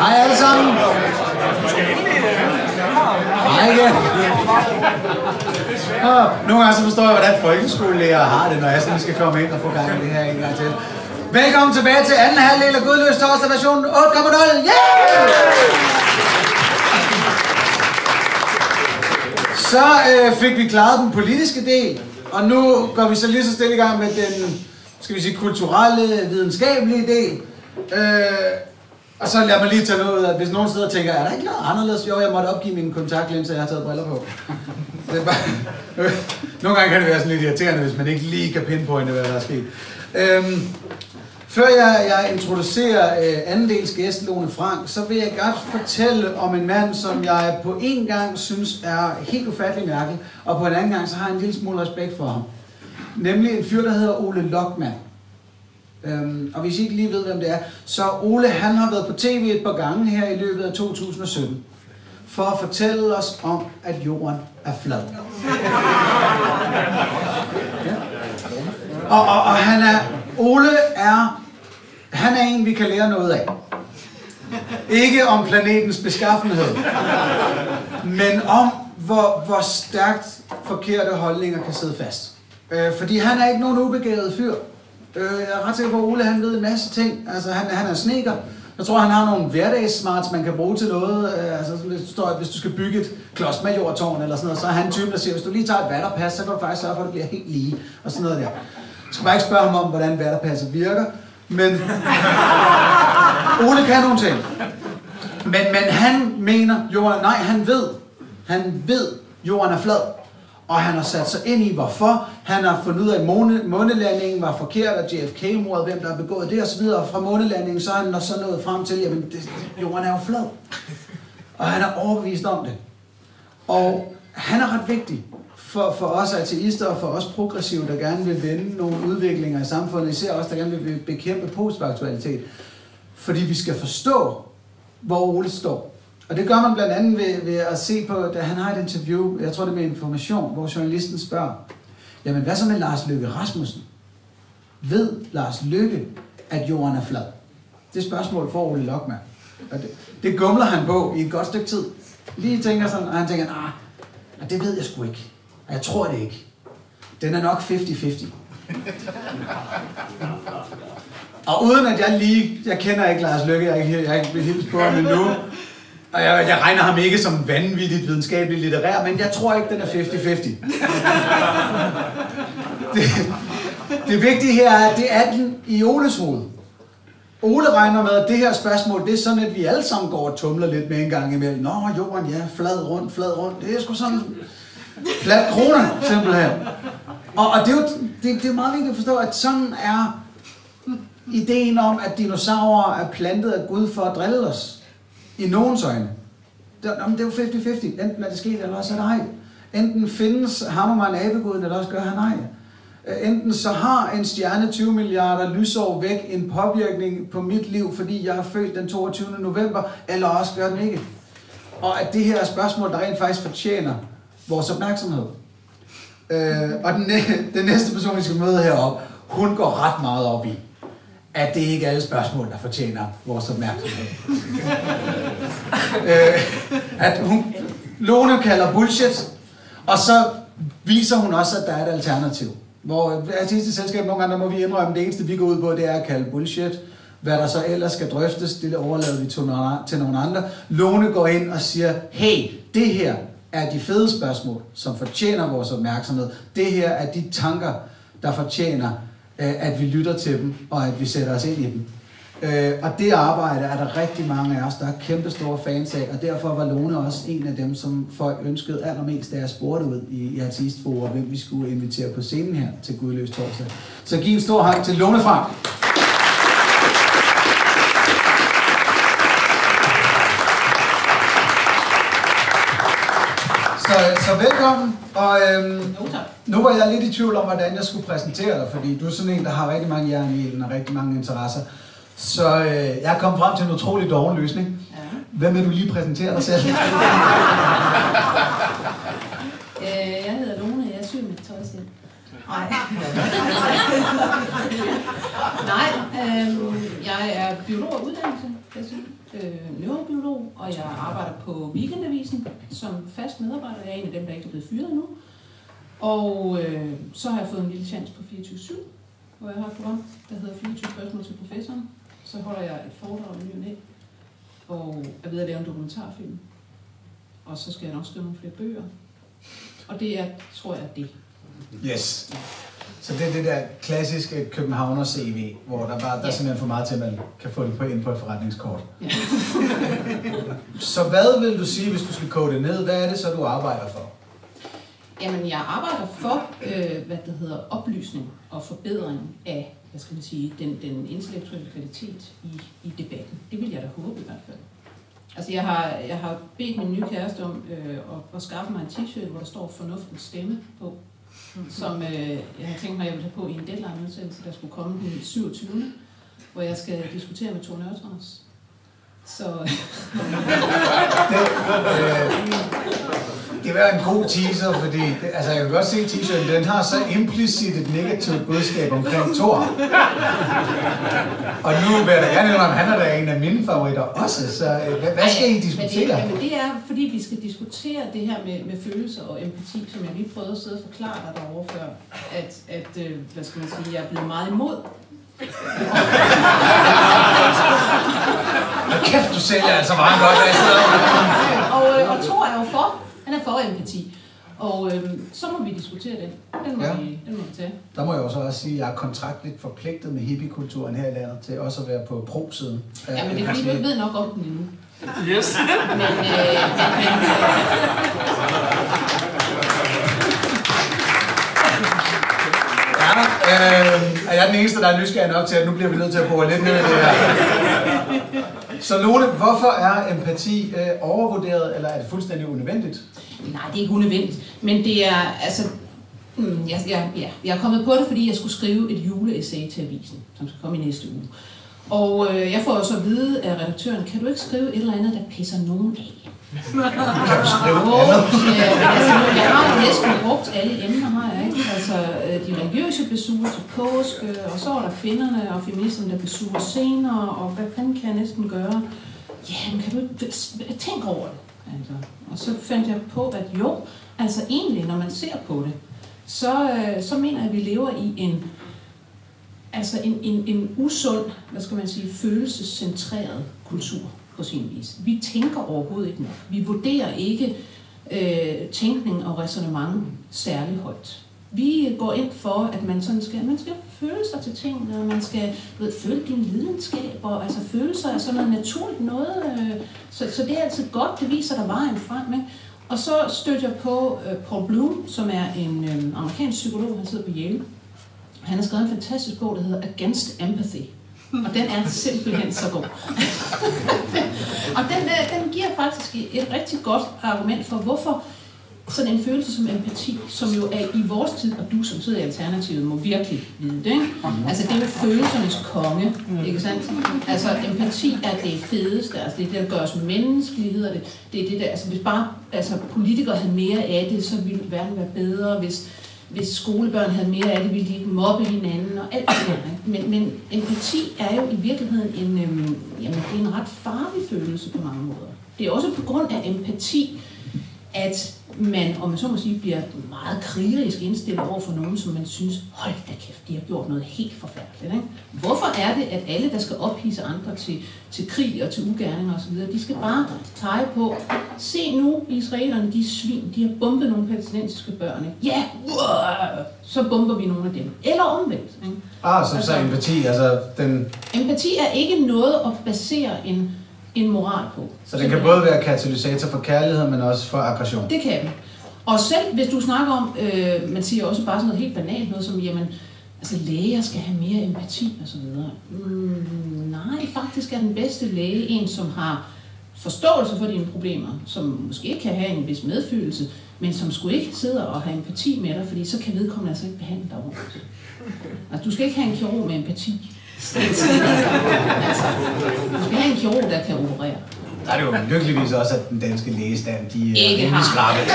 Hej alle sammen. Hej igen. Nogle gange så forstår jeg, hvordan folkeskolelærer har det, når jeg sådan skal komme ind og få gang i det her en gang til. Velkommen tilbage til anden halvdel af Gudløs Torsdag version 8.0. Yeah! Så fik vi klaret den politiske del, og nu går vi så lige så stille i gang med den, skal vi sige, kulturelle, videnskabelige del. Og så lad mig lige tage noget ud af, hvis nogen sidder og tænker, er der ikke noget anderledes? Jo, jeg måtte opgive mine kontaktlinser, jeg har taget briller på. Det er bare... Nogle gange kan det være sådan lidt irriterende, hvis man ikke lige kan pinpointe, hvad der er sket. Før jeg introducerer anden dels gæst, Lone Frank, så vil jeg godt fortælle om en mand, som jeg på en gang synes er helt ufattelig mærkelig, og på en anden gang så har jeg en lille smule respekt for ham. Nemlig en fyr, der hedder Ole Lokman. Og hvis I ikke lige ved, hvem det er, så Ole, han har været på tv et par gange her i løbet af 2017, for at fortælle os om, at jorden er flad. Ja. Og Ole er en, vi kan lære noget af. Ikke om planetens beskaffenhed, men om, hvor stærkt forkerte holdninger kan sidde fast. Fordi han er ikke nogen ubegavet fyr. Jeg er ret sikker på, at Ole han ved en masse ting. Altså, han er snedker. Jeg tror, han har nogle hverdagssmarts, man kan bruge til noget. Altså, hvis du skal bygge et klodsmajortårn eller sådan noget, så er han typen, der siger, hvis du lige tager et vatterpas, så kan du faktisk sørge for, at det bliver helt lige. Og sådan noget der. Jeg skal bare ikke spørge ham om, hvordan vatterpasset virker. Men Ole kan nogle ting. Men han mener, han ved, jorden er flad. Og han har sat sig ind i, hvorfor. Han har fundet ud af, at månelandingen var forkert, og JFK-mordet, hvem der har begået det osv. Og fra månelandingen, så er han så nået frem til, jamen jorden er jo flad. Og han er overbevist om det. Og han er ret vigtig for os ateister og for os progressive, der gerne vil vende nogle udviklinger i samfundet. Især os, der gerne vil bekæmpe postfaktualitet. Fordi vi skal forstå, hvor Ole står. Og det gør man blandt andet ved at se på, da han har et interview, jeg tror det er med Information, hvor journalisten spørger, jamen hvad så med Lars Løkke Rasmussen? Ved Lars Løkke, at jorden er flad? Det spørgsmål får Ole Lokman. Og det gumler han på i et godt stykke tid. Lige tænker sådan, og han tænker, det ved jeg sgu ikke. Og jeg tror det ikke. Den er nok 50-50. Og uden at jeg kender ikke Lars Løkke, jeg ikke vil hilse på ham endnu, og jeg regner ham ikke som vanvittigt videnskabeligt litterær, men jeg tror ikke, den er 50-50. Det vigtige her er, at det er den i Oles hoved. Ole regner med, at det her spørgsmål, det er sådan, at vi alle sammen går og tumler lidt med en gang imellem. Nå, jorden, ja, flad rundt. Det er sgu sådan flat krone, simpelthen. Og det er meget vigtigt at forstå, at sådan er ideen om, at dinosaurer er plantet af Gud for at drille os. I nogens øjne. Det er jo 50-50. Enten er det sket, eller også er det ej. Enten findes Hammermann abeguden, eller også gør han ej. Enten så har en stjerne 20 milliarder lysår væk en påvirkning på mit liv, fordi jeg er født den 22. november, eller også gør den ikke. Og at det her er spørgsmål, der rent faktisk fortjener vores opmærksomhed. Og den næste person, vi skal møde heroppe, hun går ret meget op i, at det ikke er alle spørgsmål, der fortjener vores opmærksomhed. At Lone kalder bullshit, og så viser hun også, at der er et alternativ. Hvor artistisk selskab nogle gange, der må vi indrømme, det eneste vi går ud på, det er at kalde bullshit. Hvad der så ellers skal drøftes, det overlader vi til nogle andre. Lone går ind og siger, hey, det her er de fede spørgsmål, som fortjener vores opmærksomhed. Det her er de tanker, der fortjener, at vi lytter til dem, og at vi sætter os ind i dem. Og det arbejde er der rigtig mange af os, der er kæmpe store fans af, og derfor var Lone også en af dem, som folk ønskede allermest, da jeg spurgte ud i Artistforum, hvem vi skulle invitere på scenen her til Gudløs Torsdag. Så giv en stor hånd til Lone Frank. Så velkommen, og nu var jeg lidt i tvivl om, hvordan jeg skulle præsentere dig, fordi du er sådan en, der har rigtig mange jern i ilden og rigtig mange interesser. Så jeg er kommet frem til en utrolig doven løsning. Ja. Hvem vil du lige præsentere dig selv? Jeg hedder Lone, jeg syr mit tøj selv. Nej, jeg er biolog af uddannelse. neurobiolog, og jeg arbejder på Weekendavisen som fast medarbejder. Jeg er en af dem, der ikke er blevet fyret endnu. Og så har jeg fået en lille chance på 24/7, hvor jeg har et program, der hedder 24 spørgsmål til professoren. Så holder jeg et foredrag om ny og næ, og er ved at lave en dokumentarfilm. Og så skal jeg nok skrive nogle flere bøger. Og det er, tror jeg, det. Yes. Så det er det der klassiske københavner-CV, hvor der er simpelthen for meget til, at man kan få det ind på et forretningskort. Ja. Så hvad vil du sige, hvis du skal kode det ned? Hvad er det så, du arbejder for? Jamen, jeg arbejder for, oplysning og forbedring af, den intellektuelle kvalitet i debatten. Det vil jeg da håbe i hvert fald. Altså, jeg har bedt min nye kæreste om at skaffe mig en t-shirt, hvor der står fornuftens stemme på, som jeg har tænkt mig, at jeg vil have på i en deadline-udsendelse, der skulle komme den 27. hvor jeg skal diskutere med Tone Ørtrans. Så... Det var en god teaser, fordi jeg kan godt se t-shirten, den har så implicit et negativt budskab omkring Thor. Og nu vil jeg da gerne indrømme, han er da en af mine favoritter også, så hvad skal I diskutere? Men det er, fordi vi skal diskutere det her med følelser og empati, som jeg lige prøvede at sidde og forklare dig derovre før, at hvad skal man sige, jeg er blevet meget imod. Kæft, du sælger altså meget godt. Og Thor er jo for. Han er for empati. Og så må vi diskutere den. Den må vi tage. Der må jeg også sige, at jeg er kontraktligt forpligtet med hippiekulturen her i landet til også at være på pro-siden. Ja, men det er fordi, du ikke ved nok om den endnu. Yes. Er jeg den eneste, der er nysgerrig nok til, at nu bliver vi nødt til at bore lidt ned i det her? Så Lone, hvorfor er empati overvurderet, eller er det fuldstændig unødvendigt? Nej, det er ikke unødvendigt, men det er, jeg er kommet på det, fordi jeg skulle skrive et juleessay til avisen, som skal komme i næste uge. Og jeg får jo så at vide af redaktøren, kan du ikke skrive et eller andet, der pisser nogen af? Kan du skrive andet? Jeg har jo næsten brugt alle emner, har jeg ikke? Altså, de religiøse blev sure til påske, og så var der kvinderne og feministerne, der blev sure senere, og hvad fanden kan jeg næsten gøre? Jamen, kan du ikke tænke over det? Altså. Og så fandt jeg på, at jo, altså egentlig, når man ser på det, så mener jeg, at vi lever i en usund, hvad skal man sige, følelsescentreret kultur på sin vis. Vi tænker overhovedet ikke nok. Vi vurderer ikke tænkning og ræsonnement særlig højt. Vi går ind for, at man skal føle sig til tingene, og man skal føle dine lidenskaber. Altså følelser er sådan noget naturligt noget. Så det er altid godt, det viser der vejen frem. Ikke? Og så stødte jeg på Paul Bloom, som er en amerikansk psykolog, han sidder på Yale. Han har skrevet en fantastisk bog, der hedder Against Empathy. Og den er simpelthen så god. Og den giver faktisk et rigtig godt argument for, hvorfor sådan en følelse som empati, som jo er i vores tid, og du som sidder i Alternativet må virkelig vide det, ikke? Altså det er jo følelsernes konge, ikke sandt? Altså empati er det fedeste, altså det er det, der gør os menneskelige, hedder det. Det er det der, altså hvis bare politikere havde mere af det, så ville verden være bedre, hvis skolebørn havde mere af det, ville de ikke mobbe hinanden og alt det der. Men empati er jo i virkeligheden det er en ret farlig følelse på mange måder. Det er også på grund af empati, at man, om man så må sige, bliver meget krigerisk indstillet over for nogen, som man synes, hold da kæft, de har gjort noget helt forfærdeligt. Ikke? Hvorfor er det, at alle, der skal ophidse andre til krig og til ugerninger osv., de skal bare pege på, se nu, israelerne, de svin, de har bombet nogle palæstinensiske børn. Ikke? Ja, så bomber vi nogle af dem. Eller omvendt. Ikke? Så empati, altså den... Empati er ikke noget at basere en moral på. Så den kan både være katalysator for kærlighed, men også for aggression? Det kan den. Og selv hvis du snakker om, man siger også bare sådan noget helt banalt, noget som, jamen, altså læger skal have mere empati og så videre. Nej, faktisk er den bedste læge en, som har forståelse for dine problemer, som måske ikke kan have en vis medfølelse, men som skulle ikke sidde og have empati med dig, fordi så kan vedkommende altså ikke behandle dig ordentligt. Altså, du skal ikke have en kirurg med empati. Altså, du skal have en kirurg, der kan operere. Der er det jo lykkeligvis også, at den danske lægestand, de er rimelig skrappe.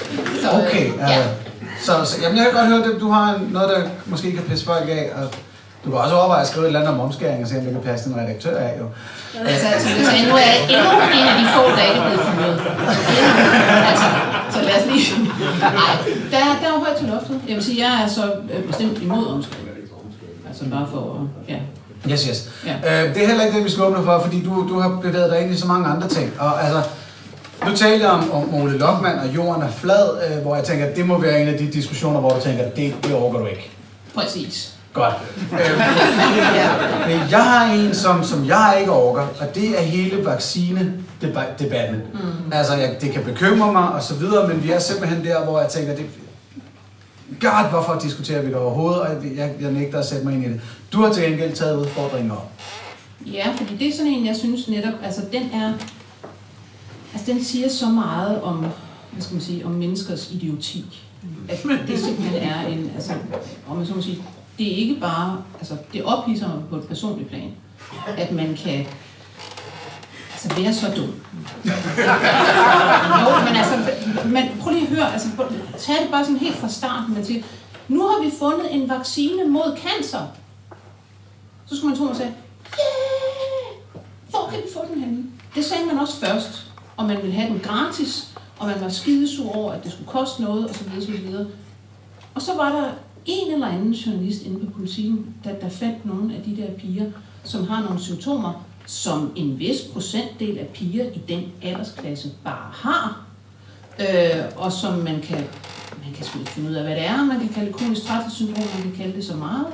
Okay, så jamen, jeg kan godt høre, at du har noget, der måske kan pisse folk af, Du kan også overveje at skrive et eller andet om omskæring og se, om det kan passe en redaktør af, jo. Altså, nu er jeg endnu en af de få, der ikke er blevet fyret. Altså, så lad os lige... Nej, der er jo højt til loftet. Jeg vil sige, jeg er så bestemt imod omskæring. Altså bare for... Ja. Yes. Ja. Det er heller ikke det, vi skal åbne for, fordi du har bevæget dig ind i så mange andre ting. Og altså, nu taler jeg om Ole Lokman og jorden er flad, hvor jeg tænker, at det må være en af de diskussioner, hvor du tænker, at det overgår du ikke. Præcis. Godt. Men jeg har en, som jeg ikke overgår, og det er hele vaccinedebatten. Altså, det kan bekymre mig og så videre, men vi er simpelthen der, hvor jeg tænker, God, hvorfor diskuterer vi det overhovedet, og jeg nægter at sætte mig ind i det. Du har til gengæld taget udfordringen op. Ja, fordi det er sådan en, jeg synes netop, altså den siger så meget om, hvad skal man sige, om menneskers idioti. At det simpelthen er en, altså, om man så må sige, det er ikke bare, altså det ophidser mig på et personligt plan, at man kan altså være så dum. Jo, men altså, prøv lige at høre, altså, tag det bare sådan helt fra starten, man siger, nu har vi fundet en vaccine mod cancer. Så skulle man tro, man sagde, yeah! Hvor kan vi få den henne? Det sagde man også først, og man ville have den gratis, og man var skidesur over, at det skulle koste noget, og så videre. Og så var der en eller anden journalist inde på Politiken, der fandt nogle af de der piger, som har nogle symptomer, som en vis procentdel af piger i den aldersklasse bare har, og som man kan sgu ikke finde ud af, hvad det er. Man kan kalde det kronisk træthedssyndrom, man kan kalde det så meget.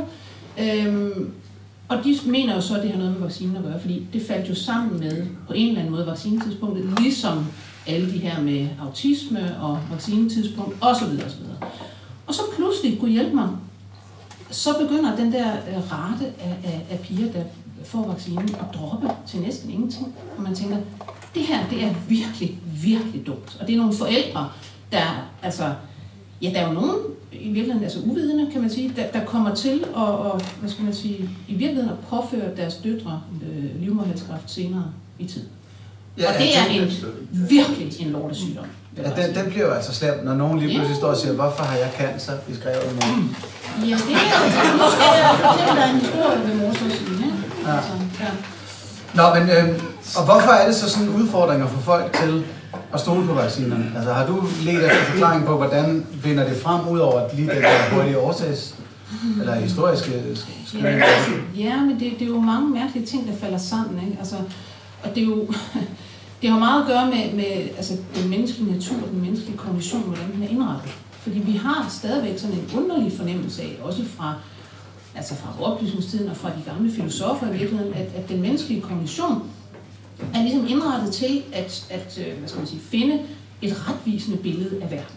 Og de mener jo så, at det har noget med vaccinen at gøre, fordi det faldt jo sammen med, på en eller anden måde, vaccinetidspunktet, ligesom alle de her med autisme og vaccinetidspunkt osv. Og så pludselig kunne hjælpe mig, så begynder den der rate af piger, der får vaccinen, at droppe til næsten ingenting. Og man tænker, det her, det er virkelig, virkelig dumt. Og det er nogle forældre, der, altså, ja, der er jo nogen, i virkeligheden, altså uvidende, kan man sige, der kommer til at, hvad skal man sige, i virkeligheden at påføre deres døtre livmoderhalskræft senere i tid. Ja, og det er virkelig en lortesygdom. Ja, den bliver jo altså slemt, når nogen lige pludselig står og siger, hvorfor har jeg cancer, vi skrev i morgen. Ja, det er nu skal jeg fortælle dig en historie ved morsøsiden, ikke? Ja. Altså, ja. Nå, men og hvorfor er det så sådan udfordringer for folk til at stole på vaccinerne? Altså har du ledt efter forklaring på, hvordan vinder det frem, ud over lige den der hurtige årsags, eller historiske skrivning? Ja, men det er jo mange mærkelige ting, der falder sammen, ikke? Altså, og det er jo... Det har meget at gøre med altså, den menneskelige natur og den menneskelige kognition, hvordan den er indrettet. Fordi vi har stadigvæk sådan en underlig fornemmelse af, også fra oplysningstiden og fra de gamle filosofer i virkeligheden, at den menneskelige kognition er ligesom indrettet til at hvad skal man sige, finde et retvisende billede af verden.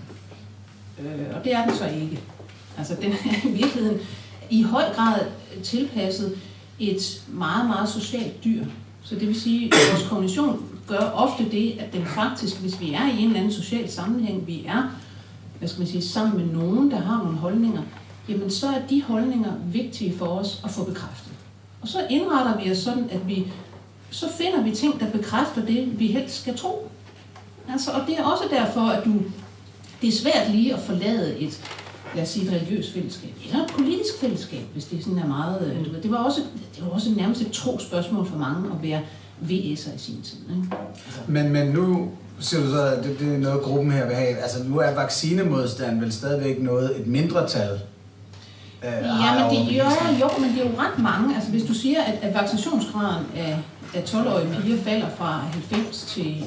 Og det er den så ikke. Altså den er i virkeligheden i høj grad tilpasset et meget, meget socialt dyr. Så det vil sige, at vores kognition gør ofte det, at den faktisk, hvis vi er i en eller anden social sammenhæng, vi er, hvad skal man sige, sammen med nogen, der har nogle holdninger, jamen så er de holdninger vigtige for os at få bekræftet. Og så indretter vi os sådan, at så finder vi ting, der bekræfter det, vi helst skal tro. Altså, og det er også derfor, at det er svært lige at forlade et, lad os sige, et religiøst fællesskab, eller et politisk fællesskab, hvis det sådan er meget... Det var også nærmest et trosspørgsmål for mange at være VS'er i sin tid. Ikke? Altså. Men nu siger du så, at det er noget, gruppen her vil have. Altså nu er vaccinemodstand vel stadigvæk et mindretal? Ja, men det er jo ret mange. Altså hvis du siger, at vaccinationsgraden af 12-årige piger falder fra 90 til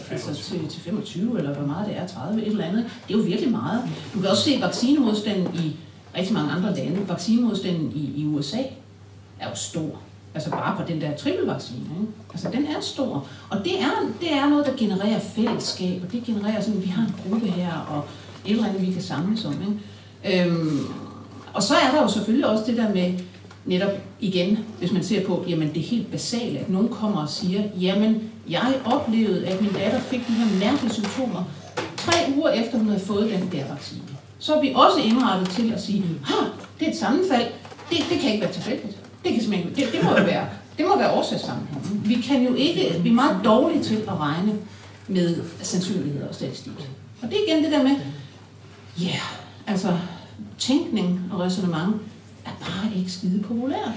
25, eller hvor meget det er, 30, et eller andet, det er jo virkelig meget. Du kan også se vaccinemodstanden i rigtig mange andre lande. Vaccinemodstanden i USA er jo stor. Altså bare på den der trippelvaccine, ikke? Altså den er stor. Og det er noget, der genererer fællesskab, og det genererer sådan, at vi har en gruppe her, og et eller andet, vi kan samles om, ikke? Og så er der jo selvfølgelig også det der med, netop igen, hvis man ser på, jamen det er helt basalt, at nogen kommer og siger, jamen jeg oplevede, at min datter fik de her mærkelige symptomer 3 uger efter, hun havde fået den der vaccine. Så er vi også indrettet til at sige, det er et sammenfald, det kan ikke være tilfældigt. Det kan simpelthen ikke, det må være årsagssammenhæng. Vi er meget dårlige til at regne med sandsynligheder og statistik. Og det er igen det der med, altså tænkning og ræsonnement er bare ikke skide populært.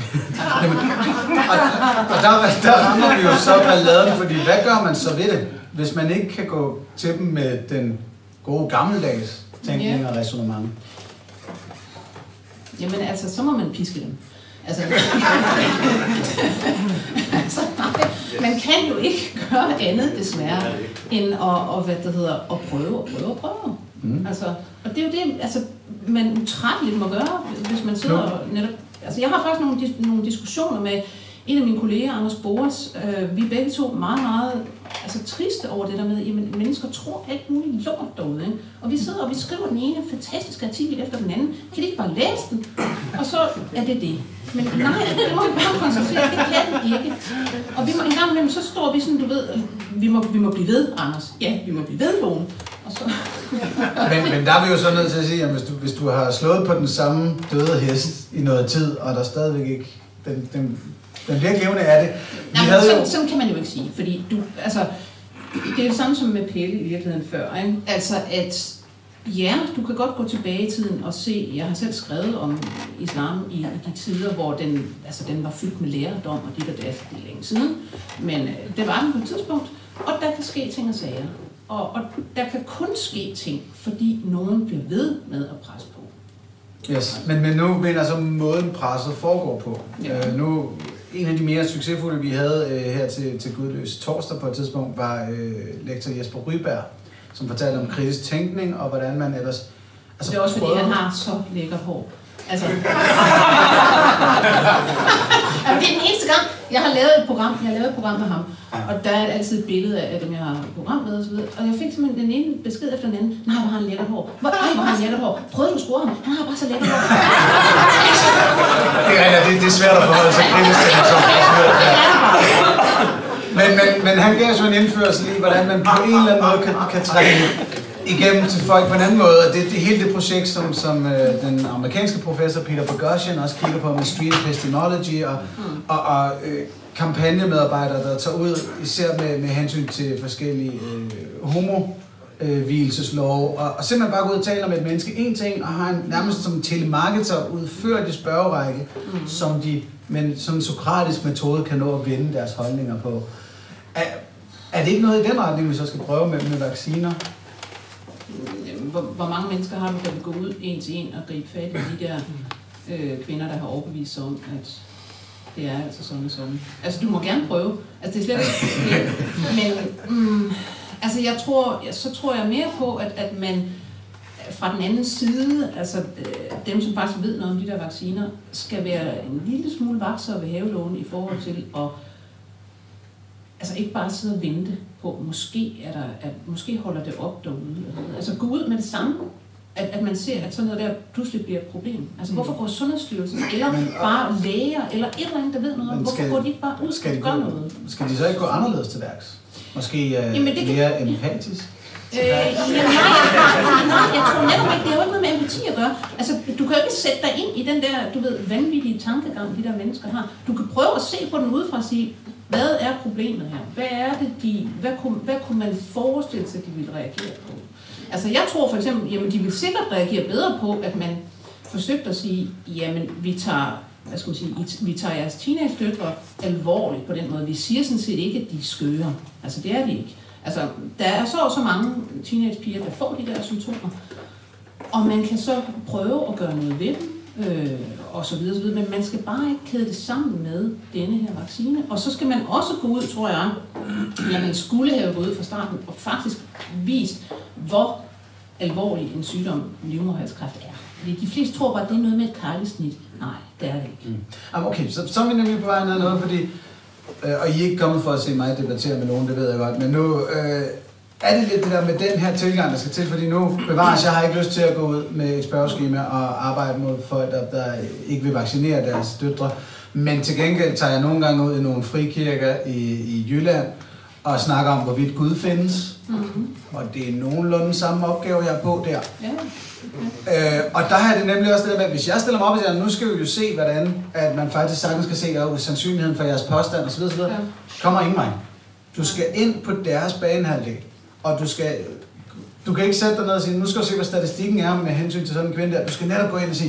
Og der rammer vi jo så balladen, fordi hvad gør man så ved det, hvis man ikke kan gå til dem med den gode gammeldags tænkning og ræsonnement? Jamen altså, så må man piske dem. Altså, man kan jo ikke gøre andet desværre, end at prøve. Altså, og det er jo det, altså, man utrætteligt må gøre, hvis man sidder og netop... Altså, jeg har faktisk nogle diskussioner med en af mine kolleger, Anders Boas. Vi er begge to meget triste over det der med, at mennesker tror alt muligt lort derude. Ikke? Og vi sidder og vi skriver den ene fantastiske artikel efter den anden. Kan de ikke bare læse den? Og så er det. Men nej, det må vi bare konstatere, det kan vi ikke. Og vi må en gang imellem, så står vi sådan, du ved, vi må blive ved, Anders. Ja, vi må blive ved, Lone. Og så... men der er vi jo så nødt til at sige, at hvis du har slået på den samme døde hest i noget tid, og der stadigvæk ikke... Den bliver levende af det. Sådan kan man jo ikke sige, fordi det er det samme som med Pelle i virkeligheden før, ikke? Altså at, ja, du kan godt gå tilbage i tiden og se, jeg har selv skrevet om islam i de tider, hvor den var fyldt med lærdom og dit og dat, det er længe siden, men det var den på et tidspunkt, og der kan ske ting og sager, og der kan kun ske ting, fordi nogen bliver ved med at presse på. Yes, men nu mener så måden presset foregår på. Ja. Nu en af de mere succesfulde, vi havde her til Gudløs torsdag på et tidspunkt, var lektor Jesper Ryberg, som fortalte om kritisk tænkning og hvordan man ellers... Altså, det er også fordi, han har så lækker hår. Altså... det er den eneste gang, jeg har lavet et program med ham, og der er altid et billede af dem, jeg har program med og så videre. Og jeg fik simpelthen den ene besked efter den anden. Nej, hvor har han lækker hår. Hvor har han lækker hår. Prøvede du at score ham? Han har bare så lækker hår. Det er svært at forholde sig kritisk til men han gav så en indførsel i, hvordan man på en eller anden måde kan trække igennem til folk på en anden måde. Og det er hele det projekt, som den amerikanske professor Peter Boghossian også kigger på med Street Epistemology og kampagnemedarbejdere, der tager ud især med hensyn til forskellige homovielseslove, og simpelthen bare gå ud og tale om et menneske en ting, og har nærmest som telemarketer udført i spørgerække, som de med en sådan sokratisk metode kan nå at vende deres holdninger på. Er det ikke noget i den retning, vi så skal prøve med vacciner? Hvor mange mennesker har du, der vil gå ud en til en og gribe fat i de der kvinder, der har overbevist sig om, at det er altså sådan og sådan. Altså, du må gerne prøve. Altså, det er slet ikke... Men så tror jeg mere på, at man fra den anden side, altså dem, som faktisk ved noget om de der vacciner, skal være en lille smule vakser ved havelågen i forhold til at ikke bare sidde og vente på, måske holder det op derude. Altså gå ud med det samme, at man ser, at sådan noget der pludselig bliver et problem. Altså hvorfor går Sundhedsstyrelsen, eller bare læger, eller et eller andet, der ved noget om, hvorfor går de ikke bare ud og gør noget? Skal de så ikke gå anderledes til værks? Måske mere empatisk? Nej, jeg tror netop ikke, det har jo ikke noget med empati at gøre. Altså, du kan jo ikke sætte dig ind i den der, du ved, vanvittige tankegang, de der mennesker har. Du kan prøve at se på den udefra og sige, hvad er problemet her? Hvad er det, hvad kunne man forestille sig, de ville reagere på? Altså, jeg tror for eksempel, jamen, de vil sikkert reagere bedre på, at man forsøgte at sige, jamen, vi tager jeres teenage-døtre alvorligt på den måde. Vi siger sådan set ikke, at de er skøre. Altså, det er de ikke. Altså, der er så mange teenagepiger, der får de der symptomer, og man kan så prøve at gøre noget ved dem, og så videre, men man skal bare ikke kæde det sammen med denne her vaccine. Og så skal man også gå ud, tror jeg, eller man skulle have gået ud fra starten, og faktisk vist, hvor alvorlig en sygdom livmoderhalskræft er. Fordi de fleste tror bare, at det er noget med et kejlesnit. Nej, det er det ikke. Okay, så er vi nemlig på vej ned noget, fordi og I er ikke kommet for at se mig debattere med nogen, det ved jeg godt, men nu er det lidt det der med den her tilgang, der skal til, fordi nu bevares, jeg har ikke lyst til at gå ud med et spørgeskema og arbejde mod folk, der ikke vil vaccinere deres døtre, men til gengæld tager jeg nogle gange ud i nogle frikirker i Jylland og snakker om, hvorvidt Gud findes, og det er nogenlunde samme opgave, jeg er på der. Ja. Og der har det nemlig også det der med, at hvis jeg stiller mig op og siger, nu skal vi jo se, hvordan at man faktisk sagtens skal se sandsynligheden for jeres påstand osv., kommer ingen vej. Du skal ind på deres banehalvdel, og du kan ikke sætte dig ned og sige, nu skal du se, hvad statistikken er med hensyn til sådan en kvinde der. Du skal netop gå ind og sige,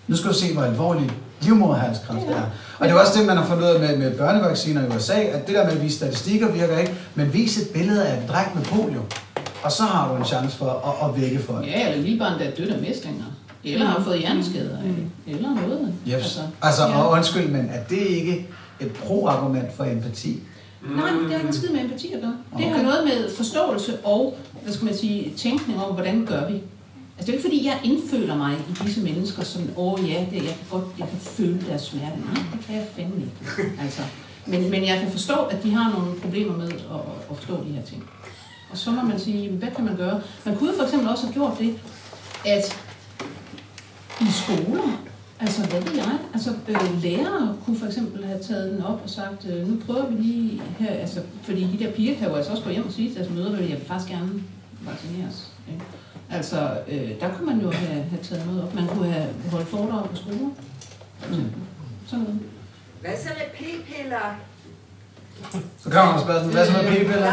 Nu skal du se, hvor alvorlig livmoderhalskræft er. Og det er også det, man har fundet ud af med børnevacciner i USA, at det der med at vise statistikker virker ikke, men vise et billede af en dreng med polio, og så har du en chance for at vække folk. Ja, eller lille barn, der er dødt af mæslinger. Eller har fået hjerneskader, eller noget. Yes. Altså, og undskyld, men er det ikke et pro-argument for empati? Nej, det har ikke en skid med empati at gøre. Det har noget med forståelse og, hvad skal man sige, tænkning om, hvordan gør vi. Altså, det er ikke fordi, jeg indføler mig i disse mennesker, som, jeg kan føle deres smerte. Nej, det kan jeg fandme ikke. Altså, men jeg kan forstå, at de har nogle problemer med at forstå de her ting. Og så må man sige, hvad kan man gøre? Man kunne for eksempel også have gjort det, at i skoler, altså hvad ved jeg, altså lærere kunne for eksempel have taget den op og sagt, nu prøver vi lige her, altså fordi de der piger kan jo altså også gå hjem og sige til deres mødre, at jeg vil faktisk gerne vaccineres. Ikke? Altså der kunne man jo have taget noget op. Man kunne have holdt foredrag på skoler. Sådan noget. Hvad så med p-piller? Så kommer der spørgsmål, hvad så med p-piller?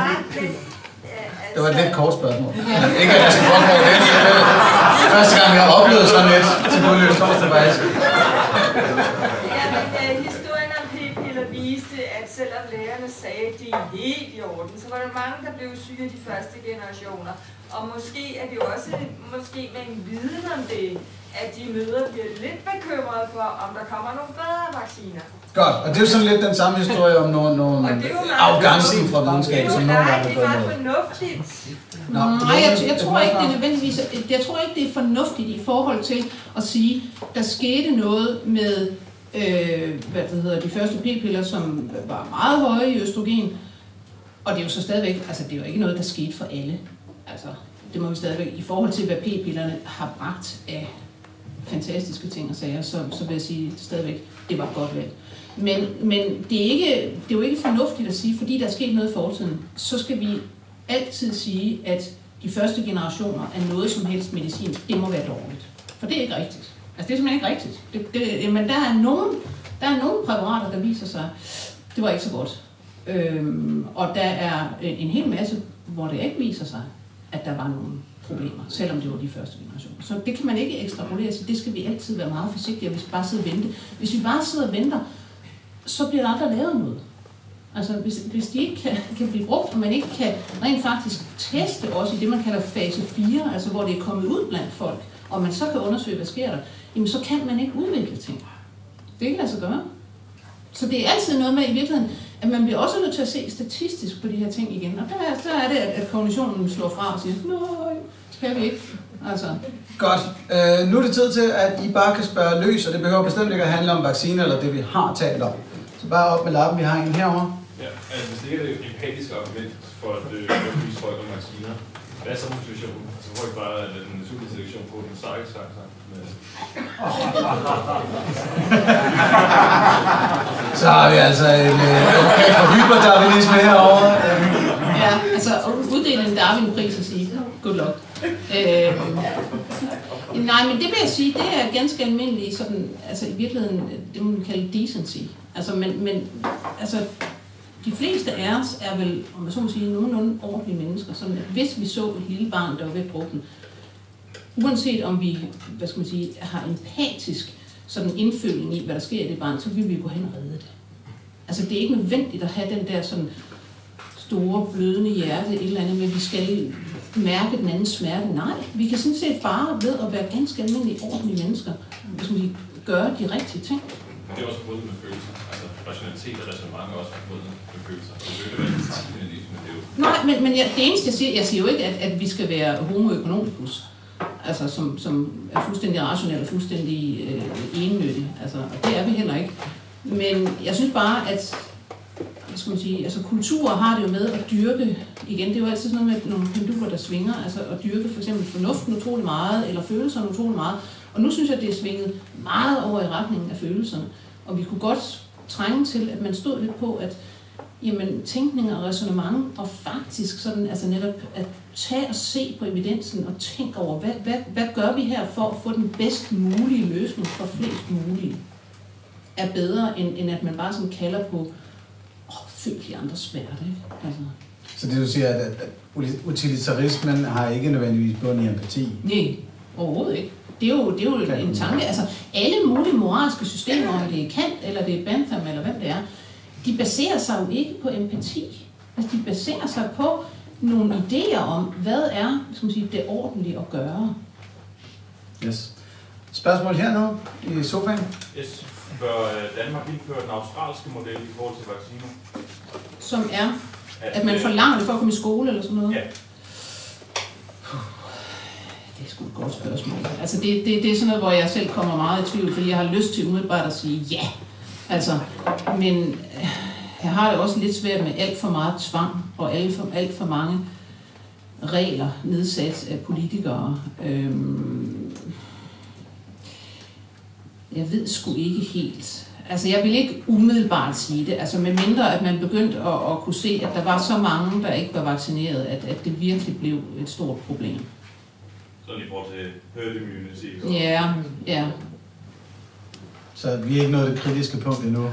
Det var et lidt kort spørgsmål. Ja. Ikke at jeg skal prøve på det. Første gang, jeg har oplevet sådan et til Budløs torsdag, faktisk. Ja, men historien om p-piller viste, at selvom lærerne sagde, at de er helt i orden, så var der mange, der blev syge af de første generationer. Og måske er det også med en viden om det, at de mødre bliver lidt bekymrede for, om der kommer nogle bedre vacciner. Godt, og det er jo sådan lidt den samme historie om nogle afgangsen fra videnskab, som nogen gange det er meget fornuftigt. Nej, jeg tror ikke, det er nødvendigvis. Jeg tror ikke, det er fornuftigt i forhold til at sige, der skete noget med de første p-piller, som var meget høje i østrogen. Og det er jo så stadigvæk, altså det er jo ikke noget, der skete for alle. Altså, det må vi stadigvæk, i forhold til hvad p-pillerne har bragt af fantastiske ting og sager, så vil jeg sige stadigvæk, det var et godt valg. Men det er jo ikke fornuftigt at sige, fordi der er sket noget i fortiden, så skal vi altid sige, at de første generationer af noget som helst medicin, det må være dårligt. For det er ikke rigtigt. Altså det er simpelthen ikke rigtigt. Men der er nogle præparater, der viser sig, det var ikke så godt. Og der er en hel masse, hvor det ikke viser sig, at der var nogle problemer, selvom det var de første generationer. Så det kan man ikke ekstrapolere, så det skal vi altid være meget forsigtige, og vi skal bare sidde og vente. Hvis vi bare sidder og venter, så bliver der aldrig lavet noget. Altså hvis de ikke kan blive brugt, og man ikke kan rent faktisk teste også i det, man kalder fase 4, altså hvor det er kommet ud blandt folk, og man så kan undersøge, hvad sker der, jamen så kan man ikke udvikle ting. Det kan lade sig gøre. Så det er altid noget med i virkeligheden, at man bliver også nødt til at se statistisk på de her ting igen. Og der er det, at kognitionen slår fra og siger, nej, kan vi ikke. Altså. Godt. Nu er det tid til, at I bare kan spørge løs, og det behøver bestemt ikke at handle om vacciner eller det, vi har talt om. Så bare op med lappen, vi har en herovre. Ja, altså hvis det ikke er et empatisk argument for at oplyse folk om vacciner, hvad er så motivationen? Så får I bare en naturlig selektion på den stakkels chance. Så har vi altså en advokat for hyperdarwinisme herovre. Ja, altså at uddele en Darwin-pris og sige, good luck. Nej, men det vil jeg sige, det er ganske almindeligt, sådan, altså i virkeligheden, det må man kalde decency. Altså, men altså, de fleste af os er vel, om man så må sige, nogenlunde ordentlige mennesker, sådan at hvis vi så et lille barn, der var ved at drukne, uanset om vi, hvad skal man sige, har empatisk sådan indføling i, hvad der sker i det barn, så vil vi gå hen og redde det. Altså, det er ikke nødvendigt at have den der sådan store, blødende hjerte, et eller andet, men vi skal mærke den andens smerte. Nej, vi kan sådan set bare ved at være ganske almindelige, ordentlige mennesker, hvis vi gør de rigtige ting. Det er også forbundet med følelser. Altså, rationalitet og ræsonnement er også forbundet med følelser. Det er jo ikke det er jo... Nej, men det eneste, jeg siger jo ikke, at vi skal være homo economicus, altså som er fuldstændig rationel og fuldstændig ennyttig. Altså, og det er vi heller ikke. Men jeg synes bare, at hvad skal man sige, altså kulturer har det jo med at dyrke, igen, det er jo altid sådan noget med nogle penduler, der svinger, altså at dyrke for eksempel fornuften utrolig meget, eller følelserne utrolig meget. Og nu synes jeg, at det er svinget meget over i retningen af følelserne. Og vi kunne godt trænge til, at man stod lidt på, at jamen, tænkning og ræsonnement, og faktisk sådan, altså netop at tage og se på evidensen og tænke over, hvad gør vi her for at få den bedst mulige løsning for flest mulige, er bedre, end at man bare sådan kalder på følg de andres smerte. Altså. Så det du siger, at utilitarismen har ikke nødvendigvis bund i empati? Nej, Overhovedet ikke. Det er jo en tanke. Altså, alle mulige moralske systemer, om det er Kant, eller det er Bentham, eller hvem det er, de baserer sig jo ikke på empati. Altså, de baserer sig på nogle idéer om, hvad er, skal man sige, det ordentlige at gøre. Yes. Spørgsmål her nu i sofaen? Yes. Bør Danmark indføre den australske model i forhold til vacciner? Som er, at man forlanger det for at komme i skole, eller sådan noget? Ja. Det er sgu et godt spørgsmål. Altså, det er sådan noget, hvor jeg selv kommer meget i tvivl, fordi jeg har lyst til umiddelbart at sige ja. Altså, men jeg har det også lidt svært med alt for meget tvang, og alt for mange regler nedsat af politikere. Jeg ved sgu ikke helt. Altså, jeg vil ikke umiddelbart sige det. Altså, med mindre, at man begyndte at kunne se, at der var så mange, der ikke var vaccineret, at det virkelig blev et stort problem. Sådan i forhold til herd immunity? Ja. Så vi er ikke nået det kritiske punkt endnu.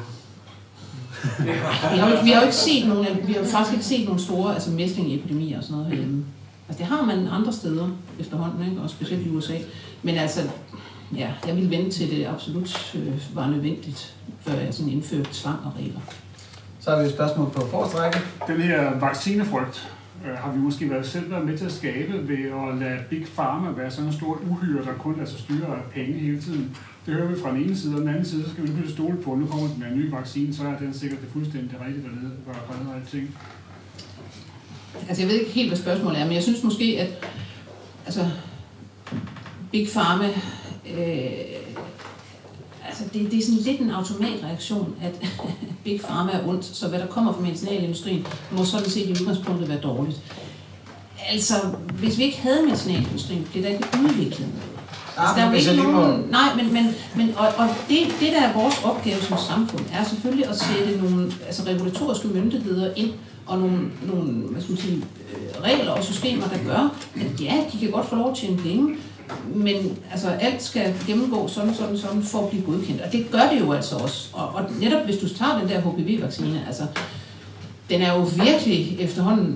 Vi har faktisk ikke set nogle store mæslingeepidemier og sådan noget herhjemme. Altså, det har man andre steder efterhånden, ikke? Og specielt i USA. Men altså, ja, jeg ville vente til det absolut var nødvendigt, før jeg sådan indførte tvang og regler. Så har vi et spørgsmål på forreste række. Den her vaccinefrygt har vi måske selv været med til at skabe ved at lade Big Pharma være sådan en stor uhyre, der kun lader sig styre af penge hele tiden. Det hører vi fra den ene side, og den anden side, så skal vi pludselig stole på, nu kommer den med en ny vaccine, så er den sikkert det fuldstændig rigtigt, der redder alting. Altså, jeg ved ikke helt, hvad spørgsmålet er, men jeg synes måske, at Big Pharma, det er sådan lidt en automatreaktion, at Big Pharma er ondt, så hvad der kommer fra medicinalindustrien, må sådan set i udgangspunktet være dårligt. Altså, hvis vi ikke havde medicinalindustrien, blev der ikke udviklet noget. Altså, der er ikke nogen... Nej, men det der er vores opgave som samfund, er selvfølgelig at sætte nogle regulatoriske myndigheder ind, og nogle hvad skal man sige, regler og systemer, der gør, at ja, de kan godt få lov at tjene penge, men altså, alt skal gennemgå sådan for at blive godkendt. Og det gør det jo altså også. Og netop hvis du tager den der HPV-vaccine, altså, den er jo virkelig efterhånden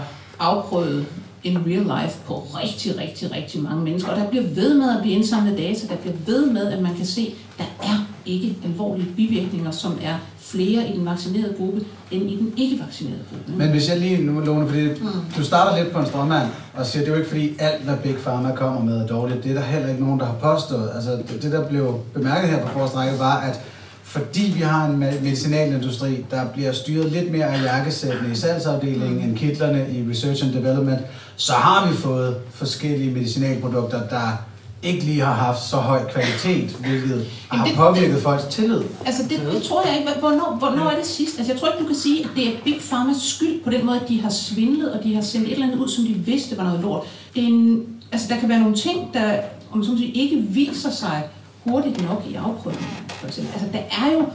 afprøvet in real life på rigtig mange mennesker. Og der bliver ved med at blive indsamlet data, der bliver ved med, at man kan se, at der er ikke alvorlige bivirkninger, som er flere i den vaccinerede gruppe, end i den ikke-vaccinerede gruppe. Men hvis jeg lige nu, Lone, fordi du starter lidt på en stråmand, og siger, det er jo ikke fordi alt, hvad Big Pharma kommer med, er dårligt. Det er der heller ikke nogen, der har påstået. Altså, det der blev bemærket her på forstrækket, var, at fordi vi har en medicinalindustri, der bliver styret lidt mere af jakkesættene i salgsafdelingen end kitlerne i Research and Development, så har vi fået forskellige medicinalprodukter, der ikke lige har haft så høj kvalitet, hvilket har påvirket folks tillid. Altså det tror jeg ikke. Hvornår er det sidst? Altså jeg tror ikke, du kan sige, at det er Big Pharmas skyld på den måde, at de har svindlet, og de har sendt et eller andet ud, som de vidste var noget lort. Det er der kan være nogle ting, der om sådan sige, ikke viser sig hurtigt nok i afprøvningen, for eksempel. Altså det er jo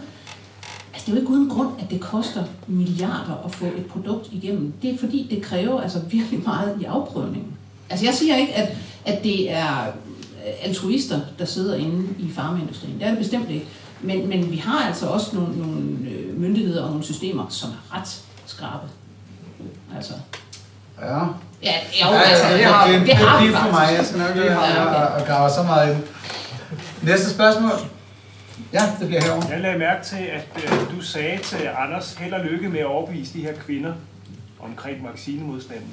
ikke uden grund, at det koster milliarder at få et produkt igennem. Det er fordi, det kræver virkelig meget i afprøvningen. Altså jeg siger ikke, at det er altruister, der sidder inde i farmaindustrien. Det er det bestemt ikke. Men vi har altså også nogle myndigheder og nogle systemer, som er ret skrabe. Altså. Ja. Ja, det har vi for mig. Jeg skal nok lige og grave så meget ind. Næste spørgsmål. Ja, det bliver herovre. Jeg lagde mærke til, at du sagde til Anders, held og lykke med at overbevise de her kvinder omkring vaccinemodstanden.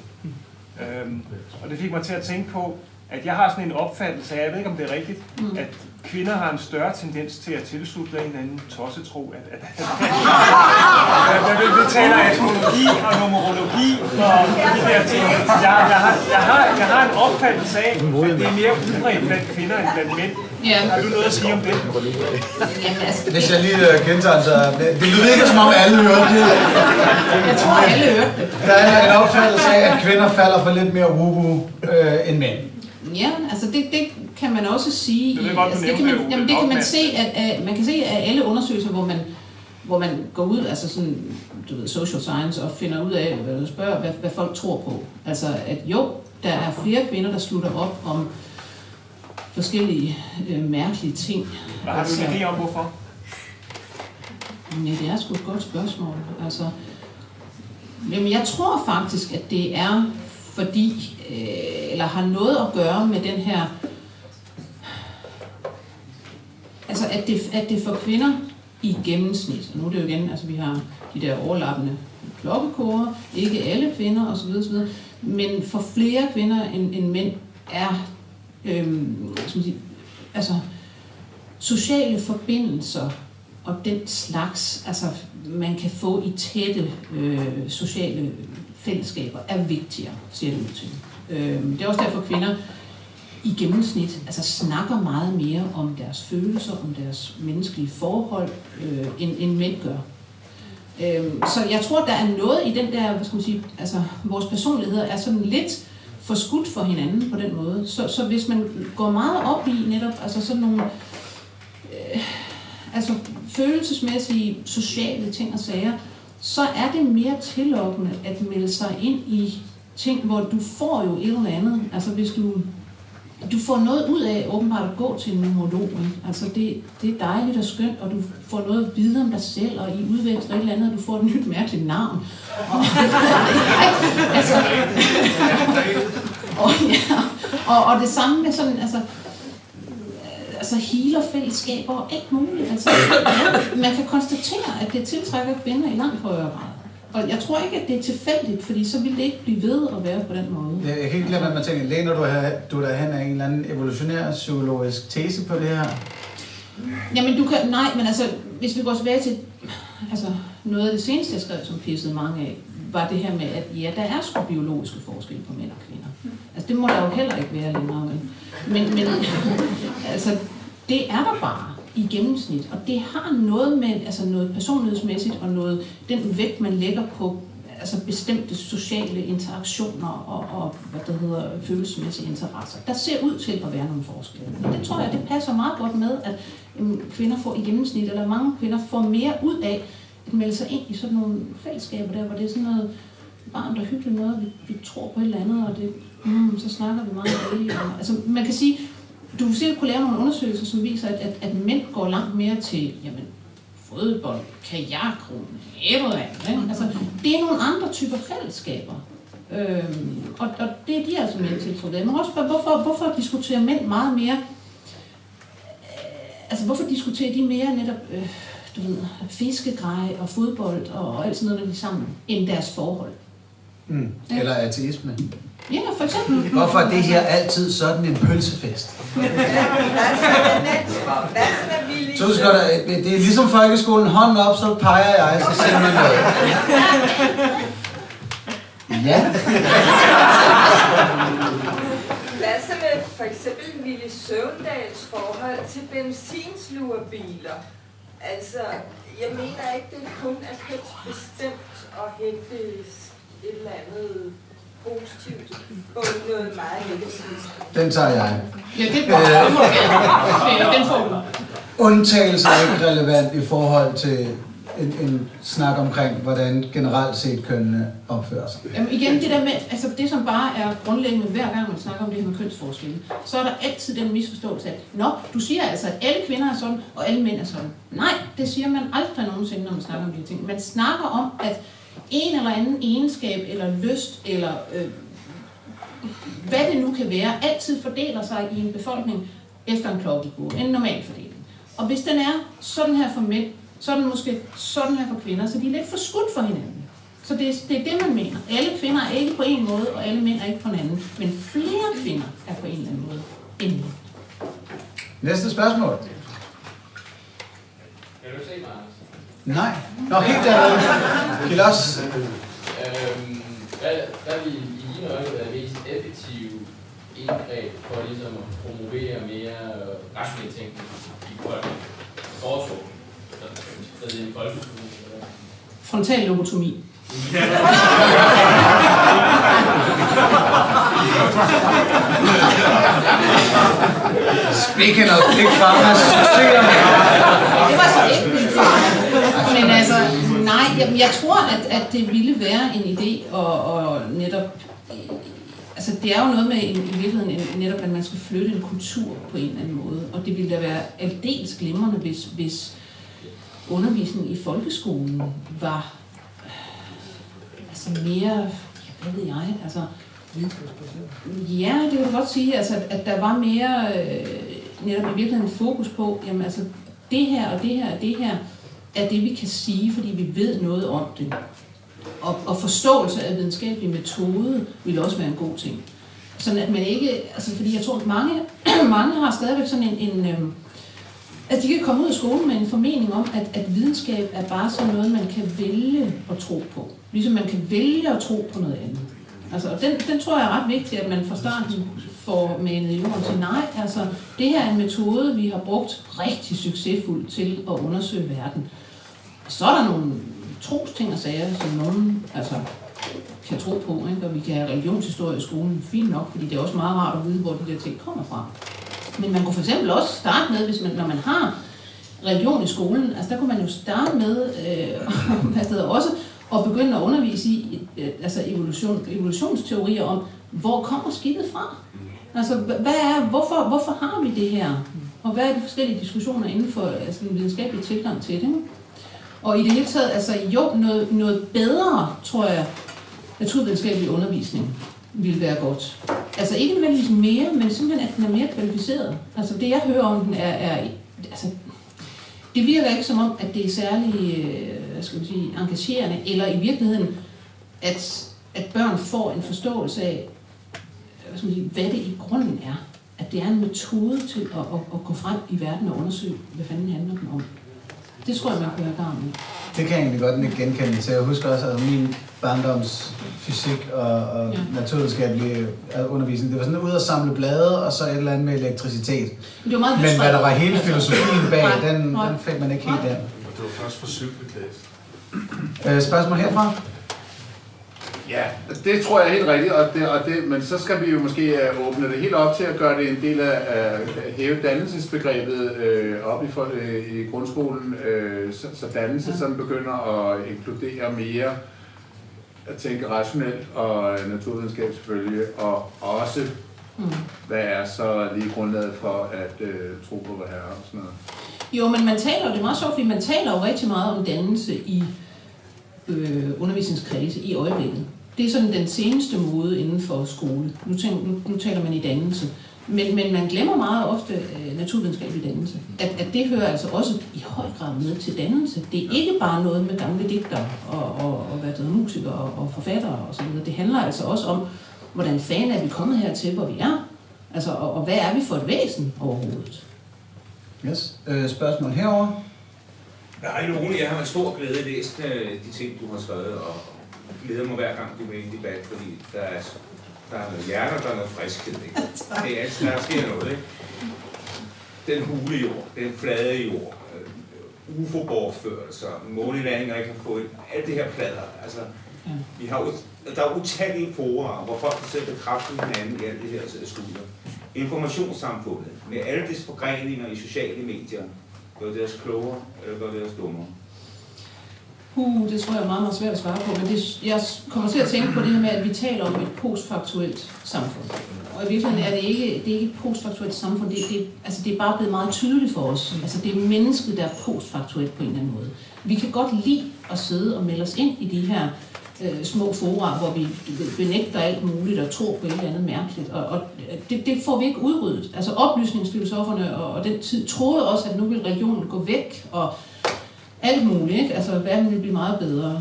Og det fik mig til at tænke på, at jeg har sådan en opfattelse af, jeg ved ikke om det er rigtigt, at kvinder har en større tendens til at tilslutte en eller anden tossetro. Vi taler astrologi og numerologi og de der ting. Jeg har en opfattelse af, at det er mere udbredt blandt kvinder end blandt mænd. Ja. Har du noget at sige om det? Hvis jeg lige gentager, så det lyder ikke som om alle hørte det. Jeg tror alle hørte det. Der er en opfattelse af, at kvinder falder for lidt mere woo-woo end mænd. Ja, altså det kan man også sige. Det kan man se, at man kan se af alle undersøgelser, hvor man går ud, altså sådan, du ved, social science, og finder ud af, hvad folk tror på. Altså at jo, der er flere kvinder, der slutter op om forskellige mærkelige ting. Hvad har du en idé om, hvorfor? Ja, det er sgu et godt spørgsmål. Altså, jamen, jeg tror faktisk, at det er fordi, eller har noget at gøre med den her at det for kvinder i gennemsnit, og nu er det jo igen, altså vi har de der overlappende klokkekorer, ikke alle kvinder osv., men for flere kvinder end mænd er altså sociale forbindelser og den slags, altså man kan få i tætte sociale fællesskaber, er vigtigere, ser det ud til. Det er også derfor, kvinder i gennemsnit altså snakker meget mere om deres følelser, om deres menneskelige forhold, end mænd gør. Så jeg tror, der er noget i den der, hvad skal man sige, altså vores personligheder er sådan lidt forskudt for hinanden på den måde. Så hvis man går meget op i netop, altså sådan nogle altså følelsesmæssige, sociale ting og sager, så er det mere tillokkende at melde sig ind i ting, hvor du får jo et eller andet. Altså hvis du får noget ud af åbenbart at gå til en numerolog. Ikke? Altså det er dejligt og skønt, og du får noget at vide om dig selv, og I udveksler et eller andet, og du får et nyt mærkeligt navn. Og det samme med sådan, altså healerfællesskaber og alt muligt. Altså, man kan konstatere, at det tiltrækker kvinder i langt højere grad. Og jeg tror ikke, at det er tilfældigt, fordi så vil det ikke blive ved at være på den måde. Jeg kan ikke lade mig tænke, læner du derhen af en eller anden evolutionær psykologisk tese på det her? Jamen du kan, nej, men altså, hvis vi går tilbage til altså, noget af det seneste, jeg skrev, som pissede mange af, var det her med, at ja, der er sgu biologiske forskelle på mænd og kvinder. Altså det må der jo heller ikke være længere, men altså, det er der bare i gennemsnit, og det har noget med altså noget personlighedsmæssigt og noget den vægt man lægger på altså bestemte sociale interaktioner og hvad det hedder følelsesmæssige interesser. Der ser ud til at være nogle forskelle. Og det tror jeg, det passer meget godt med, at kvinder får i gennemsnit, eller mange kvinder får mere ud af at melde sig ind i sådan nogle fællesskaber der, hvor det er sådan noget varmt og hyggeligt noget, vi tror på et eller andet, og det, så snakker vi meget om det. Og, altså man kan sige, du vil sikkert kunne lave nogle undersøgelser, som viser, at mænd går langt mere til fodbold, kajakrum, et eller andet. Altså, det er nogle andre typer fællesskaber. Og det er de altså mere tiltrukket. Men også hvorfor diskuterer mænd meget mere? Altså, hvorfor diskuterer de mere netop fiskegrej og fodbold og alt sådan noget, når de er sammen, end deres forhold? Eller ateisme. Ja, for eksempel. Hvorfor er det her altid sådan en pølsefest? Så skal det er ligesom folkeskolen, hånden op, så peger jeg, så siger man noget. Ja. Hvad så med for eksempel Villy Søvndals forhold til benzinslugerbiler? Altså, jeg mener ikke, det kun er bestemt at hente et eller andet positivt på noget meget negativt. Den tager jeg. Ja, det er godt. Det må du gerne. Den får du. Undtagelser er ikke relevant i forhold til en snak omkring, hvordan generelt set kønnene opfører sig. Jamen igen, det der med, altså det som bare er grundlæggende hver gang man snakker om det her med kønsforskelle, så er der altid den misforståelse af, du siger altså, at alle kvinder er sådan, og alle mænd er sådan. Nej, det siger man aldrig nogensinde, når man snakker om de ting. Man snakker om, at en eller anden egenskab, eller lyst, eller hvad det nu kan være, altid fordeler sig i en befolkning efter en klokkekurve, en normal fordeling. Og hvis den er sådan her for mænd, så er den måske sådan her for kvinder, så de er lidt for skudt for hinanden. Så det er det, man mener. Alle kvinder er ikke på en måde, og alle mænd er ikke på en anden. Men flere kvinder er på en eller anden måde end mænd. Næste spørgsmål. Kan du se mig, Anders? Nej. Nå, helt derude. Kilos. Hvad vil i dine øjne være mest effektive indgreb for ligesom at promovere mere rationel tænkning i folk? Foreslå. Så det er i folkeskolen. Frontal lobotomi. Speaking of big pharma, det var så ikke big pharma. Men altså, nej, jeg tror, at det ville være en idé, og netop, altså det er jo noget med i virkeligheden netop, at man skal flytte en kultur på en eller anden måde, og det ville da være aldeles glimrende, hvis undervisningen i folkeskolen var altså mere, hvad ved jeg, altså ja, det vil jeg godt sige, altså at der var mere netop i virkeligheden fokus på, jamen altså det her og det her og det her er det, vi kan sige, fordi vi ved noget om det. Og forståelse af videnskabelig metode vil også være en god ting. Sådan at man ikke, altså fordi jeg tror, at mange har stadigvæk sådan altså de kan komme ud af skolen med en formening om, at videnskab er bare sådan noget, man kan vælge at tro på. Ligesom man kan vælge at tro på noget andet. Altså, og den tror jeg er ret vigtig, at man fra starten får manet i jorden til nej. Altså, det her er en metode, vi har brugt rigtig succesfuldt til at undersøge verden. Og så er der nogle trosting og sager, som nogen altså, kan tro på, ikke? Og vi kan have religionshistorie i skolen, fint nok, fordi det er også meget rart at vide, hvor de der ting kommer fra. Men man kunne for eksempel også starte med, hvis man, når man har religion i skolen, altså der kunne man jo starte med også at begynde at undervise i altså evolutionsteorier om, hvor kommer skidtet fra? Altså, hvorfor har vi det her? Og hvad er de forskellige diskussioner inden for altså, en videnskabelig tilgang til det? Og i det hele taget, altså jo, noget bedre, tror jeg, naturvidenskabelig undervisning ville være godt. Altså ikke nødvendigvis mere, men simpelthen, at den er mere kvalificeret. Altså det, jeg hører om den, altså, det virker ikke som om, at det er særlig, hvad skal man sige, engagerende, eller i virkeligheden, at børn får en forståelse af, hvad det i grunden er. At det er en metode til at gå frem i verden og undersøge, hvad fanden handler den om. Det tror jeg, man kunne have gavn af. Det kan jeg egentlig godt genkende til. Jeg husker også, at min barndoms fysik og naturvidenskabelig undervisning, det var sådan ud at samle blade, og så et eller andet med elektricitet. Det var meget men hvad der var hele filosofien bag, den fik man ikke helt der. Det var først for 7. klasse. Spørgsmål herfra? Ja, det tror jeg er helt rigtigt, men så skal vi jo måske åbne det helt op til at gøre det en del af hæve dannelsesbegrebet op i grundskolen, så dannelse sådan begynder at inkludere mere at tænke rationelt og naturvidenskab selvfølgelig, og også hvad er så lige grundlaget for at tro på hvad her og sådan noget. Jo, men man taler jo, det er meget sjovt, fordi man taler jo rigtig meget om dannelse i undervisningskredse i øjeblikket. Det er sådan den seneste mode inden for skole. Nu taler man i dannelse. Men man glemmer meget ofte naturvidenskabelig dannelse. At det hører altså også i høj grad med til dannelse. Det er ikke bare noget med gamle digtere og musikere og forfattere og sådan noget. Det handler altså også om, hvordan fanden er vi kommet hertil, hvor vi er. Altså, og hvad er vi for et væsen overhovedet? Yes. Spørgsmål herover. Nej, Lone, jeg har med stor glæde læst de ting, du har skrevet, og glæder mig hver gang, du er med i en debat, fordi der er noget hjerte, der er noget friskhed. Ikke? Det er altid, der sker noget. Ikke? Den hule jord, den flade jord, UFO-bortførelser, månelandinger, ikke har fået, alt det her plader. Altså, der er utallige forer, hvor folk kan selv bekræfte hinanden i alt det her studier. Informationssamfundet, med alle dets forgreninger i sociale medier, gør det os klogere, eller gør det os dummere? Det tror jeg er meget, meget svært at svare på, men jeg kommer til at tænke på det her med, at vi taler om et postfaktuelt samfund. Og i virkeligheden er det ikke et postfaktuelt samfund, det er bare blevet meget tydeligt for os. Altså det er mennesket, der er postfaktuelt på en eller anden måde. Vi kan godt lide at sidde og melde os ind i de her små fora, hvor vi benægter alt muligt og tror på et eller andet mærkeligt. Og det får vi ikke udryddet. Altså oplysningsfilosoferne og den tid troede også, at nu vil religionen gå væk, og alt muligt, ikke? Altså verden vil blive meget bedre.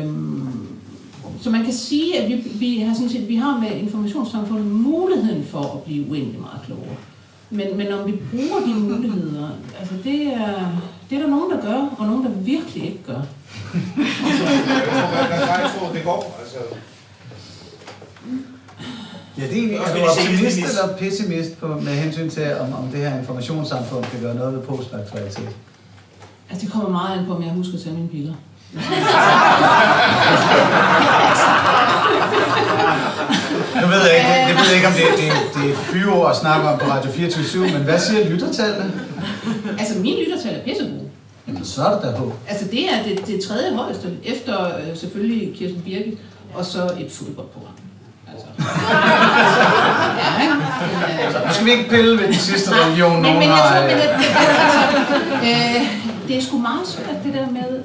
Så man kan sige, at vi har med informationssamfundet muligheden for at blive uendelig meget klogere. Men om vi bruger de muligheder, altså det er der nogen, der gør, og nogen, der virkelig ikke gør. Jeg tror, det går. Altså. Ja, det er egentlig, er du optimist eller pessimist med hensyn til, om det her informationssamfund kan gøre noget ved postfaktualitet? Altså, det kommer meget an på, om jeg husker at tage mine piller. Nu ved jeg ikke, om det er fyre at snakke om på Radio 24/7, men hvad siger lyttertallene? Altså, mine lyttertal er pissegode. Jamen, så er det der på. Altså, det er det tredje højeste, efter selvfølgelig Kirsten Birke, og så et fodboldprogram. Altså. Ja, ikke? Nu skal vi ikke pille ved den sidste religion, nogen har... Det er sgu meget svært, det der med...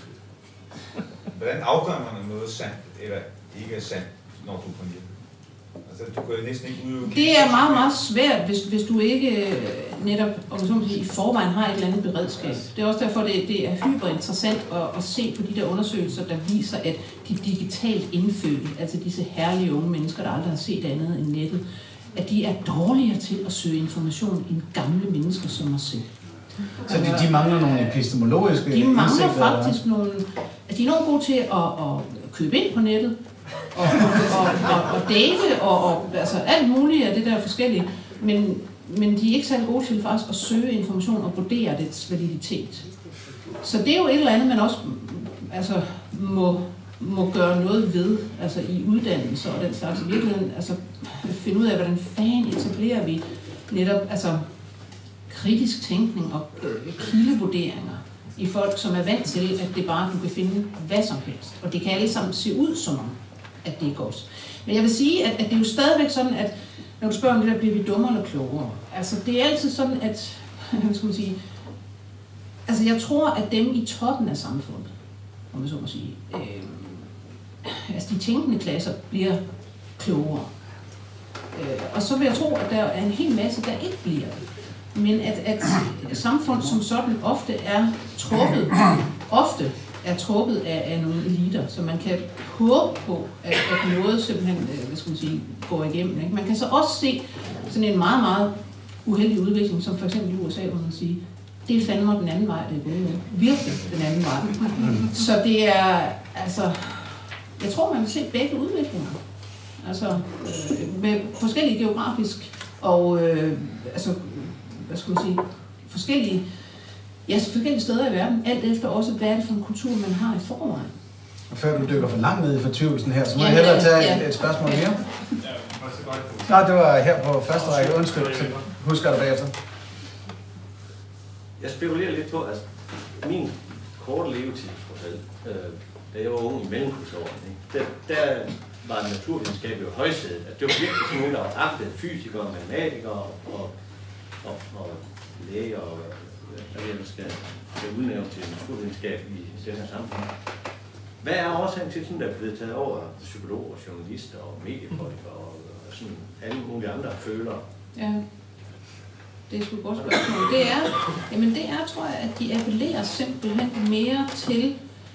Hvordan afgør man noget sandt eller ikke er sandt, når du er på nettet? Altså, du kan jo næsten ikke udøve... Det er meget, meget svært, hvis du ikke netop, om så må sige, i forvejen har et eller andet beredskab. Det er også derfor, det er hyperinteressant at se på de der undersøgelser, der viser, at de digitalt indfødte, altså disse herlige unge mennesker, der aldrig har set andet end nettet, at de er dårligere til at søge information end gamle mennesker som mig selv. Så de mangler nogle epistemologiske De mangler indsigter, faktisk nogle... Altså, de er enormt gode til at købe ind på nettet, og date, og altså alt muligt af det der forskellige, men de er ikke særlig gode til faktisk at søge information og vurdere dets validitet. Så det er jo et eller andet, man også altså, må gøre noget ved, altså i uddannelse og den slags. I virkeligheden altså, finde ud af, hvordan fanden etablerer vi netop altså, kritisk tænkning og kildevurderinger i folk, som er vant til, at det bare du kan finde hvad som helst. Og det kan alle sammen se ud som om, at det er godt. Men jeg vil sige, at det er jo stadigvæk sådan, at når du spørger om det der, bliver vi dummere eller klogere? Altså det er altid sådan, at hvad skal man sige, altså jeg tror, at dem i toppen af samfundet, om man så må sige, altså de tænkende klasser bliver klogere. Og så vil jeg tro, at der er en hel masse, der ikke bliver det. Men at samfund som sådan ofte er trukket af nogle eliter, så man kan håbe på, at noget simpelthen, hvad skal man sige, går igennem. Ikke? Man kan så også se sådan en meget, meget uheldig udvikling, som for eksempel i USA, hvor man siger, det er fandme den anden vej, det er gået. Virkelig den anden vej. Så det er, altså, jeg tror, man vil se begge udviklinger. Altså, med forskellige geografisk og, altså, hvad skal man sige, forskellige steder i verden, alt efter også, hvad er det for en kultur, man har i forvejen. Og før du dykker for langt ned i fortvivlelsen her, så må jeg hellere tage et spørgsmål mere. Nå, det var her på første række. Undskyld, husker du bagefter. Jeg spekulerer lidt på, at min korte levetid, da jeg var ung i mellemkursårene, der var naturvidenskab jo højsædet. At det var virkelig sådan nogen, der var agtet fysikere, matematikere og læger og hvad jeg skal udnævne til naturvidenskab i den her samfund. Hvad er årsagen til, sådan der er blevet taget over psykologer, journalister og mediefolk og sådan alle mulige andre følere? Ja, det er sgu et godt spørgsmål. Det er, tror jeg, at de appellerer simpelthen mere til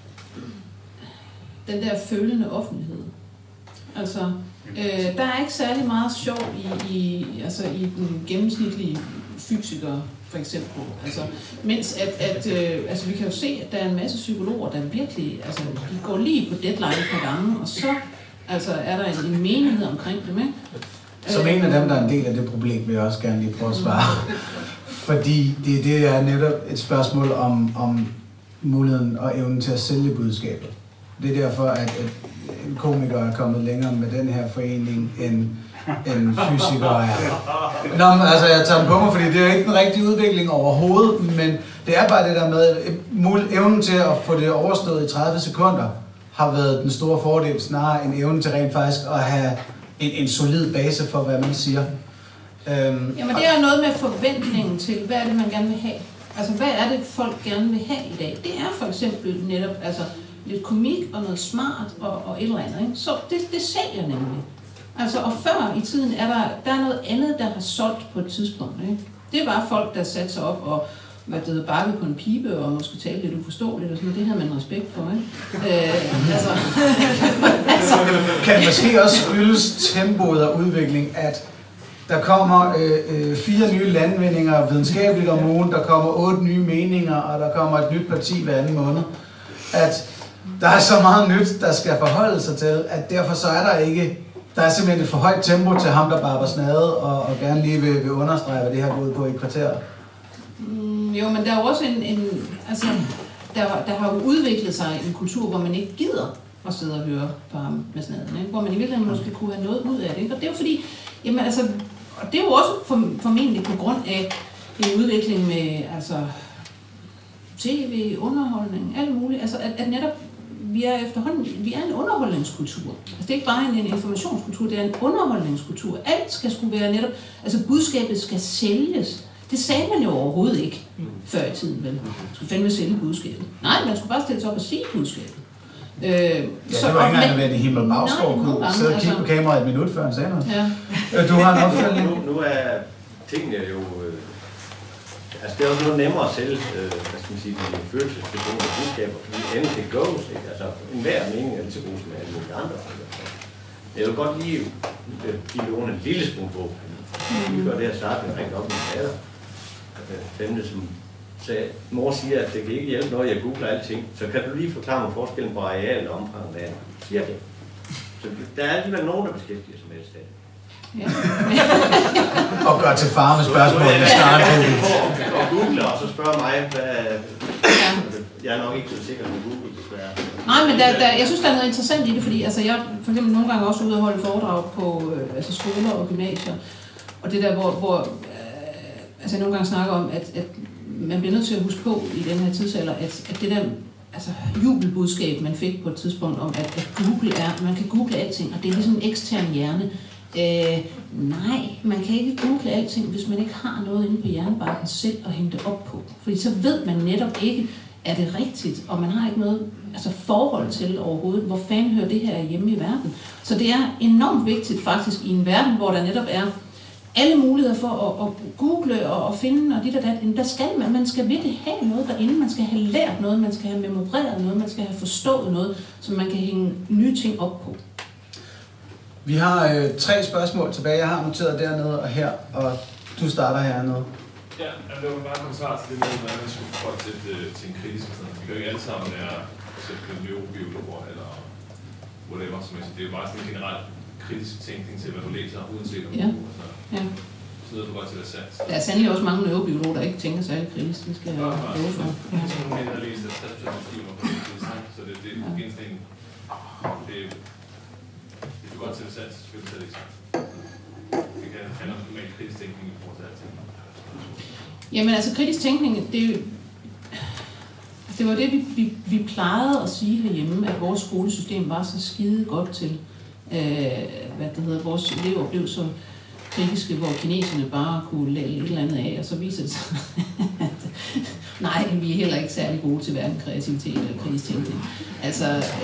den der følende offentlighed. Altså, der er ikke særlig meget sjov i den gennemsnitlige fysiker, for eksempel. Altså, mens altså, vi kan jo se, at der er en masse psykologer, der virkelig, altså, de går lige på deadline et par gange, og så altså, er der en menighed omkring dem, ikke? Som en af dem, der er en del af det problem, vil jeg også gerne lige prøve at svare. Fordi det er netop et spørgsmål om muligheden og evnen til at sælge budskabet. Det er derfor, at komikere er kommet længere med den her forening, end fysikere er. Nå, men altså, jeg tager den på mig, fordi det er ikke den rigtige udvikling overhovedet, men det er bare det der med, evnen til at få det overstået i 30 sekunder, har været den store fordel, snarere end evnen til rent faktisk at have en solid base for, hvad man siger. Jamen, det er noget med forventningen til, hvad er det, man gerne vil have? Altså, hvad er det, folk gerne vil have i dag? Det er for eksempel netop, altså, lidt komik og noget smart og et eller andet, ikke? Så det sælger nemlig. Altså, og før i tiden er der er noget andet, der har solgt på et tidspunkt, ikke? Det er bare folk, der satte sig op og bakket på en pibe og måske talte lidt uforståeligt og sådan noget. Det havde man respekt for, ikke? Altså. Kan det måske også skyldes tempoet og udvikling, at der kommer 4 nye landvindinger videnskabeligt om ugen, der kommer 8 nye meninger, og der kommer et nyt parti hver anden måned. At der er så meget nyt, der skal forholde sig til, at derfor så er der er simpelthen et for højt tempo til ham, der barber snade og gerne lige vil understrege, hvad det her går ud på i et kvarter. Jo, men der er jo også altså, der har jo udviklet sig en kultur, hvor man ikke gider at sidde og høre på ham med snaden, ikke? Hvor man i virkeligheden måske kunne have noget ud af det, ikke? Og det er jo fordi, jamen altså, og det er jo også formentlig på grund af en udvikling med, altså, tv, underholdning, alt muligt, altså at netop vi er en underholdningskultur. Altså det er ikke bare en informationskultur, det er en underholdningskultur. Alt skal skulle være netop, altså budskabet skal sælges. Det sagde man jo overhovedet ikke før i tiden, vel? Man skulle fandme sælge budskabet. Nej, man skulle bare stille sig op og sige budskabet. Ja, det var ikke engang at være i Himmel Bagskov kunne sidde og kigge på kameraet et minut før han sagde noget. Ja. Du har en opfølgning. Nu er tingene jo... altså det er også noget nemmere at sælge, hvad skal man sige, de følelsesbetonede budskaber, fordi anything goes, ikke? Altså enhver mening er lige så god som alle mulige andre. Jeg vil godt lige give nogen en lille smule på. Vi før det her start, jeg ringte op med fader. Femte, som sagde, mor siger, at det kan ikke hjælpe noget, jeg googler alting. Så kan du lige forklare mig forskellen på areal og omfang af vandet? Siger det. Så der er alligevel nogen, der beskæftiger sig med det stadig. Ja. Og gør til far med spørgsmål. Og google og så spørger mig, hvad... Jeg er nok ikke så sikker på Google, desværre. Nej, men jeg synes, der er noget interessant i det, fordi altså, jeg for eksempel nogle gange også ude at holde foredrag på altså skoler og gymnasier. Og det der, hvor altså, jeg nogle gange snakker om, at man bliver nødt til at huske på i den her tidsalder, at det der altså, jubelbudskab, man fik på et tidspunkt om, at Google man kan google alting, og det er ligesom en ekstern hjerne. Nej, man kan ikke google alting, hvis man ikke har noget inde på hjernebarken selv at hente op på. Fordi så ved man netop ikke, er det rigtigt, og man har ikke noget altså forhold til overhovedet, hvor fanden hører det her hjemme i verden. Så det er enormt vigtigt faktisk i en verden, hvor der netop er alle muligheder for at google og finde, og der skal man skal virkelig have noget derinde, man skal have lært noget, man skal have memoreret noget, man skal have forstået noget, så man kan hænge nye ting op på. Vi har 3 spørgsmål tilbage, jeg har noteret dernede og her, og du starter hernede. Ja, det var bare en kommentar til det med, hvordan man skulle få folk til en kritisk sådan. Vi kan jo ikke alle sammen være neurobiologer eller whatever, som jeg siger. Det er jo bare sådan en generel kritisk tænkning til, hvad du læser, uanset om du så noget, du godt til at sandt. Der er sandelig også mange neurobiologer, der ikke tænker særlig kritisk. Det skal jeg love for. Jeg har sådan nogle, der læser 60% af stimer på kritisk, så det er igen sådan en... Det er godt til at sandt, så skal du tage det ikke sandt. Det kan handle om normal kritisk tænkning i forhold til alting. Jamen altså kritisk tænkning, det var det, vi plejede at sige herhjemme, at vores skolesystem var så skide godt til, vores elever blev så kritiske, hvor kineserne bare kunne lade et eller andet af, og så viser det sig, at nej, vi er heller ikke særlig gode til hverken kreativitet eller kritisk tænkning. Altså,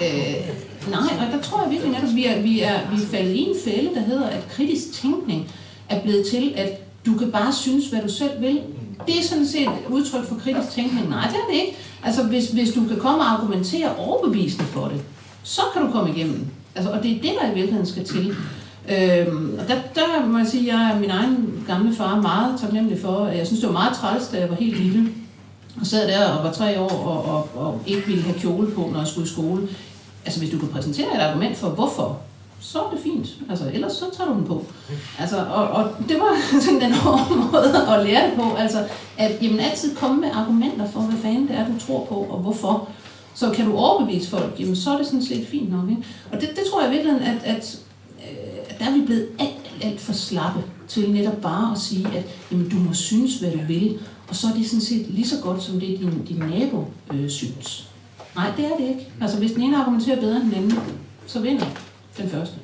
nej, og der tror jeg virkelig, at vi er faldet i en fælde, der hedder, at kritisk tænkning er blevet til, at du kan bare synes, hvad du selv vil. Det er sådan set et udtryk for kritisk tænkning. Nej, det er det ikke. Altså, hvis du kan komme og argumentere overbevisende for det, så kan du komme igennem. Altså, og det er det, der i virkeligheden skal til. Og der må jeg sige, at jeg er min egen gamle far meget taknemmelig for. Jeg synes, det var meget træls, da jeg var helt lille. Og sad der og var 3 år og ikke ville have kjole på, når jeg skulle i skole. Altså, hvis du kan præsentere et argument for, hvorfor, så er det fint. Altså, ellers så tager du den på. Altså, og det var sådan den hårde måde at lære det på. Altså, at jamen, altid komme med argumenter for, hvad fanden det er, du tror på, og hvorfor. Så kan du overbevise folk, jamen, så er det sådan set fint nok. Ikke? Og det tror jeg virkelig, at der er vi blevet alt for slappe til netop bare at sige, at jamen, du må synes, hvad du vil. Og så er det sådan set lige så godt, som det din nabo synes. Nej, det er det ikke. Altså, hvis den ene argumenterer bedre end den anden, så vinder den første.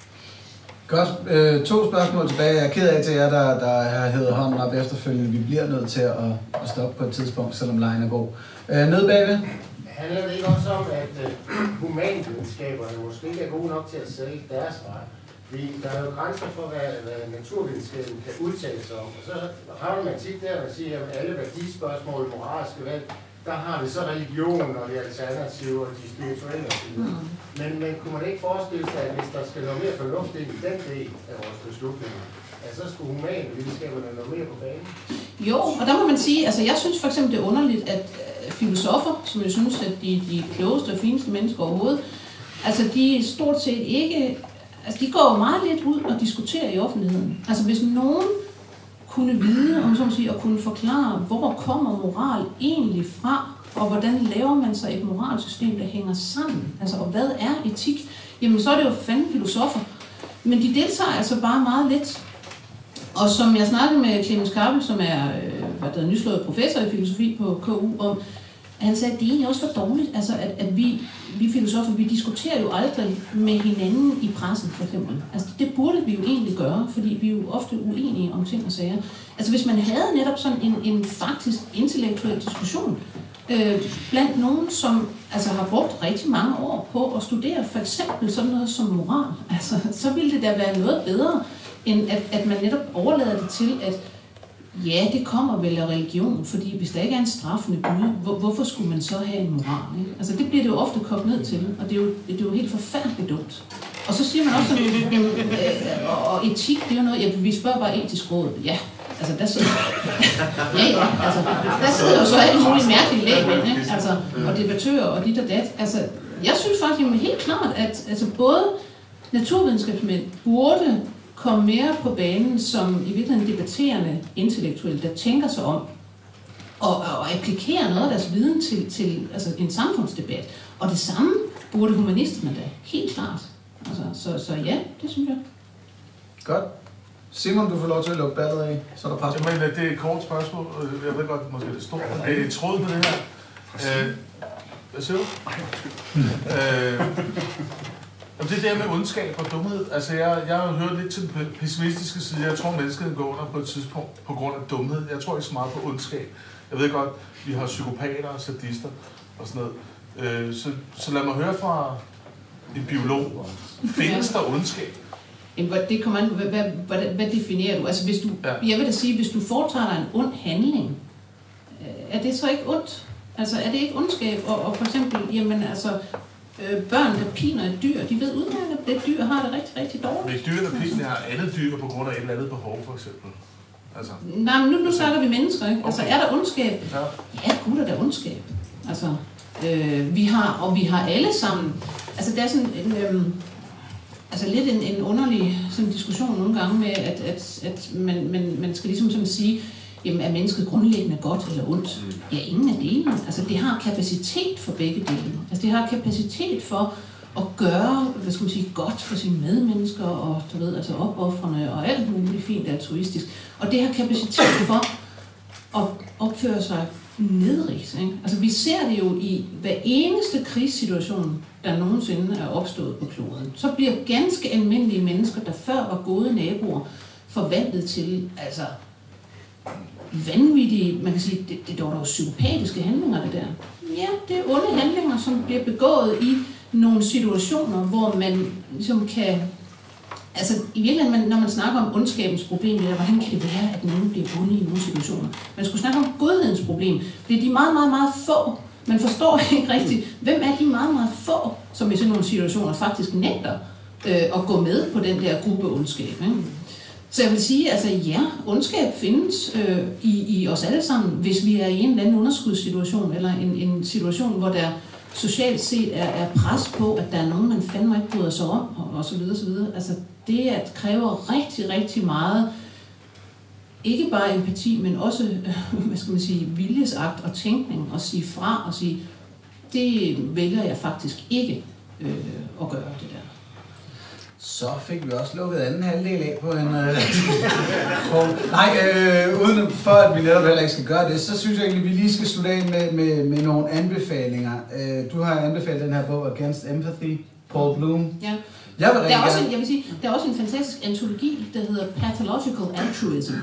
Godt. 2 spørgsmål tilbage. Jeg er ked af til jer, der har hævet hånden op efterfølgende. Vi bliver nødt til at stoppe på et tidspunkt, selvom lejen er god. Nede bagved. Handler det ikke også om, at humanvidenskaberne måske ikke er gode nok til at sælge deres vej? Der er jo grænser for, hvad naturvidenskaben kan udtale sig om. Og så har man tit der, at sige, at alle værdispørgsmål, moralske valg, der har vi så religion og de alternative og de spirituelle osv. Men kunne man ikke forestille sig, at hvis der skal noget mere fornuft ind i den del af vores beslutninger, at så skulle humanvidenskaberne noget mere på banen? Jo, og der må man sige, altså jeg synes for eksempel, det er underligt, at filosofer, som jeg synes, at de klogeste og fineste mennesker overhovedet, altså de stort set ikke, altså de går jo meget lidt ud og diskuterer i offentligheden. Altså hvis nogen kunne vide, om så at sige, og kunne forklare, hvor kommer moral egentlig fra, og hvordan laver man sig et moralsystem, der hænger sammen, altså og hvad er etik, jamen så er det jo fandme filosofer. Men de deltager altså bare meget lidt. Og som jeg snakkede med Clemens Kappel, som er nyslået professor i filosofi på KU, om, Han sagde, at det er egentlig også for dårligt, altså at vi filosofer, vi diskuterer jo aldrig med hinanden i pressen, for eksempel. Altså det burde vi jo egentlig gøre, fordi vi er jo ofte uenige om ting og sager. Altså hvis man havde netop sådan en faktisk intellektuel diskussion, blandt nogen, som altså har brugt rigtig mange år på at studere for eksempel sådan noget som moral, altså så ville det da være noget bedre, end at man netop overlader det til, at ja, det kommer vel af religion, fordi hvis der ikke er en straffende Gud, hvorfor skulle man så have en moral? Ikke? Altså det bliver det jo ofte kogt ned til, og det er jo helt forfærdeligt dumt. Og så siger man også, og etik, det er jo noget, vi spørger bare etisk råd. Ja, altså der sidder, der sidder jo så alle mulige mærkelige lægmænd, ikke? Altså, og debattører og dit og dat. Altså, jeg synes faktisk helt klart, at altså, både naturvidenskabsmænd burde komme mere på banen som i virkeligheden debatterende intellektuelle, der tænker sig om og applikerer noget af deres viden til altså en samfundsdebat. Og det samme burde humanisterne da, helt klart. Altså, så ja, det synes jeg. Godt. Simon, du får lov til at lukke ballet af, så er der pres. Jamen, det er et kort spørgsmål. Jeg ved godt, måske det er stort, men det er tråd med det her. Hvad siger du? Det der med ondskab og dumhed, altså jeg har hørt lidt til den pessimistiske side. Jeg tror, mennesket går under på et tidspunkt på grund af dumhed. Jeg tror ikke så meget på ondskab. Jeg ved godt, vi har psykopater og sadister og sådan noget. Så lad mig høre fra en biolog. Findes der ondskab? Det kommer an, hvad definerer du? Altså, jeg vil da sige, hvis du foretager dig en ond handling, er det så ikke ondt? Altså, er det ikke ondskab? Og for eksempel, jamen altså, børn, der piner et dyr, de ved udmærket, at det dyr har det rigtig, rigtig dårligt. Men dyr, der piner, har andet dyr på grund af et eller andet behov, for eksempel? Altså. Nej, men nu snakker vi mennesker, ikke? Altså, er der ondskab? Ja, gud, er der ondskab. Altså, vi har alle sammen, altså der er sådan en, altså lidt en underlig sådan diskussion nogle gange med, at man skal ligesom sådan sige, jamen er mennesket grundlæggende godt eller ondt? Ja, ingen af delene. Altså det har kapacitet for begge dele. Altså det har kapacitet for at gøre, hvad skal man sige, godt for sine medmennesker og du ved, altså opoffrende og alt muligt fint altruistisk. Og det har kapacitet for at opføre sig nedrigt. Ikke? Altså vi ser det jo i hver eneste krigssituation, der nogensinde er opstået på kloden. Så bliver ganske almindelige mennesker, der før var gode naboer, forvandlet til altså vanvittige, man kan sige, det er dog psykopatiske handlinger, det der. Ja, det er onde handlinger, som bliver begået i nogle situationer, hvor man ligesom kan, altså i virkeligheden, når man snakker om ondskabens problem, eller hvordan kan det være, at nogen bliver onde i nogle situationer. Man skulle snakke om godhedens problem. Det er de meget, meget, meget få. Man forstår ikke rigtigt, hvem er de meget, meget få, som i sådan nogle situationer faktisk nægter at gå med på den der gruppe ondskab. Ikke? Så jeg vil sige, altså ja, ondskab findes i os alle sammen, hvis vi er i en eller anden underskudssituation, eller en situation, hvor der socialt set er pres på, at der er nogen, man fandme ikke bryder sig om, og så videre, så videre. Altså det kræver rigtig, rigtig meget, ikke bare empati, men også, hvad skal man sige, viljesagt og tænkning, og sige fra og sige, det vælger jeg faktisk ikke at gøre det der. Så fik vi også lukket anden halvdel af på en... uden for at vi netop heller ikke skal gøre det, så synes jeg egentlig, at vi lige skal slutte af med nogle anbefalinger. Du har anbefalet den her bog, Against Empathy, Paul Bloom. Ja. Jeg vil sige, der er også en fantastisk antologi, der hedder Pathological Altruism.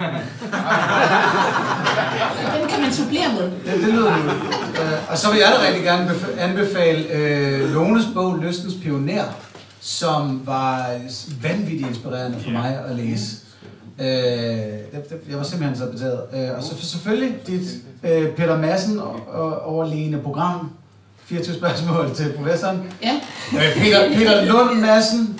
Den kan man supplere med. Det lyder nu. Og så vil jeg da rigtig gerne anbefale Lones bog, Lystens Pioner, som var vanvittigt inspirerende for mig at læse. Jeg var simpelthen så betaget. Og så selvfølgelig dit Peter Madsen overliggende program. 24 spørgsmål til professoren. Ja. Peter Lund Madsen.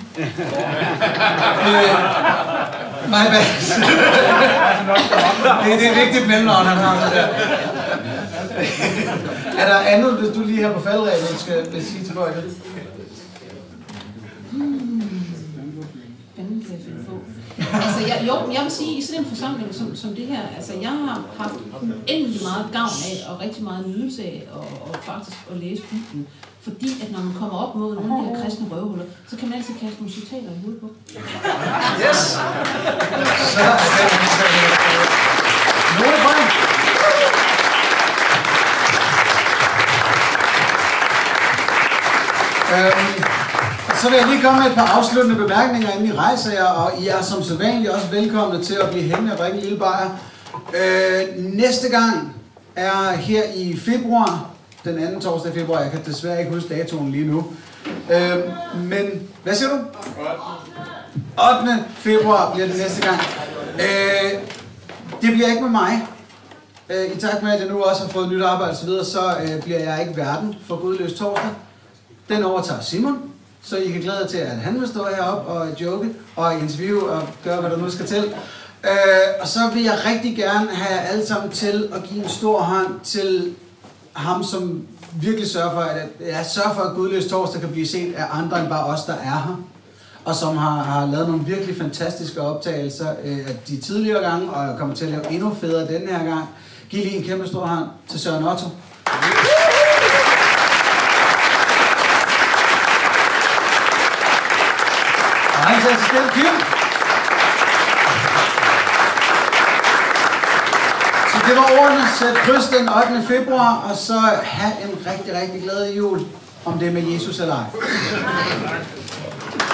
My bad. Det er et vigtigt mellemnavn, han har der. Er der andet, hvis du lige her på faldrebet skal sige til folk? Altså, jeg vil sige, i sådan en forsamling som det her, altså jeg har haft uendelig meget gavn af, og rigtig meget nydelse af, og faktisk at læse Bibelen. Fordi at når man kommer op mod nogle af de her kristne røvhuller, så kan man altid kaste nogle citater i hovedet på. Yes! Så er det. Nogle Så vil jeg lige komme med et par afsluttende bemærkninger, inden I rejser jer, og I er som sædvanligt også velkomne til at blive hængende og drikke en lille bajer. Næste gang er her i februar, den anden torsdag i februar. Jeg kan desværre ikke huske datoen lige nu. Men, hvad siger du? 8. februar bliver det næste gang. Det bliver ikke med mig. I takt med, at jeg nu også har fået nyt arbejde og så videre, så bliver jeg ikke verden for Gudløs torsdag. Den overtager Simon, så I kan glæde jer til, at han vil stå heroppe og joke og interviewe og gøre, hvad der nu skal til. Og så vil jeg rigtig gerne have jer alle sammen til at give en stor hånd til ham, som virkelig sørger for, at Gudløs torsdag kan blive set af andre end bare os, der er her. Og som har lavet nogle virkelig fantastiske optagelser af de tidligere gange, og kommer til at lave endnu federe denne her gang. Giv lige en kæmpe stor hånd til Søren Otto. Og han tager til stille Kim. Så det var ordene. Sæt kryds den 8. februar, og så have en rigtig, rigtig glad jul, om det er med Jesus eller ej.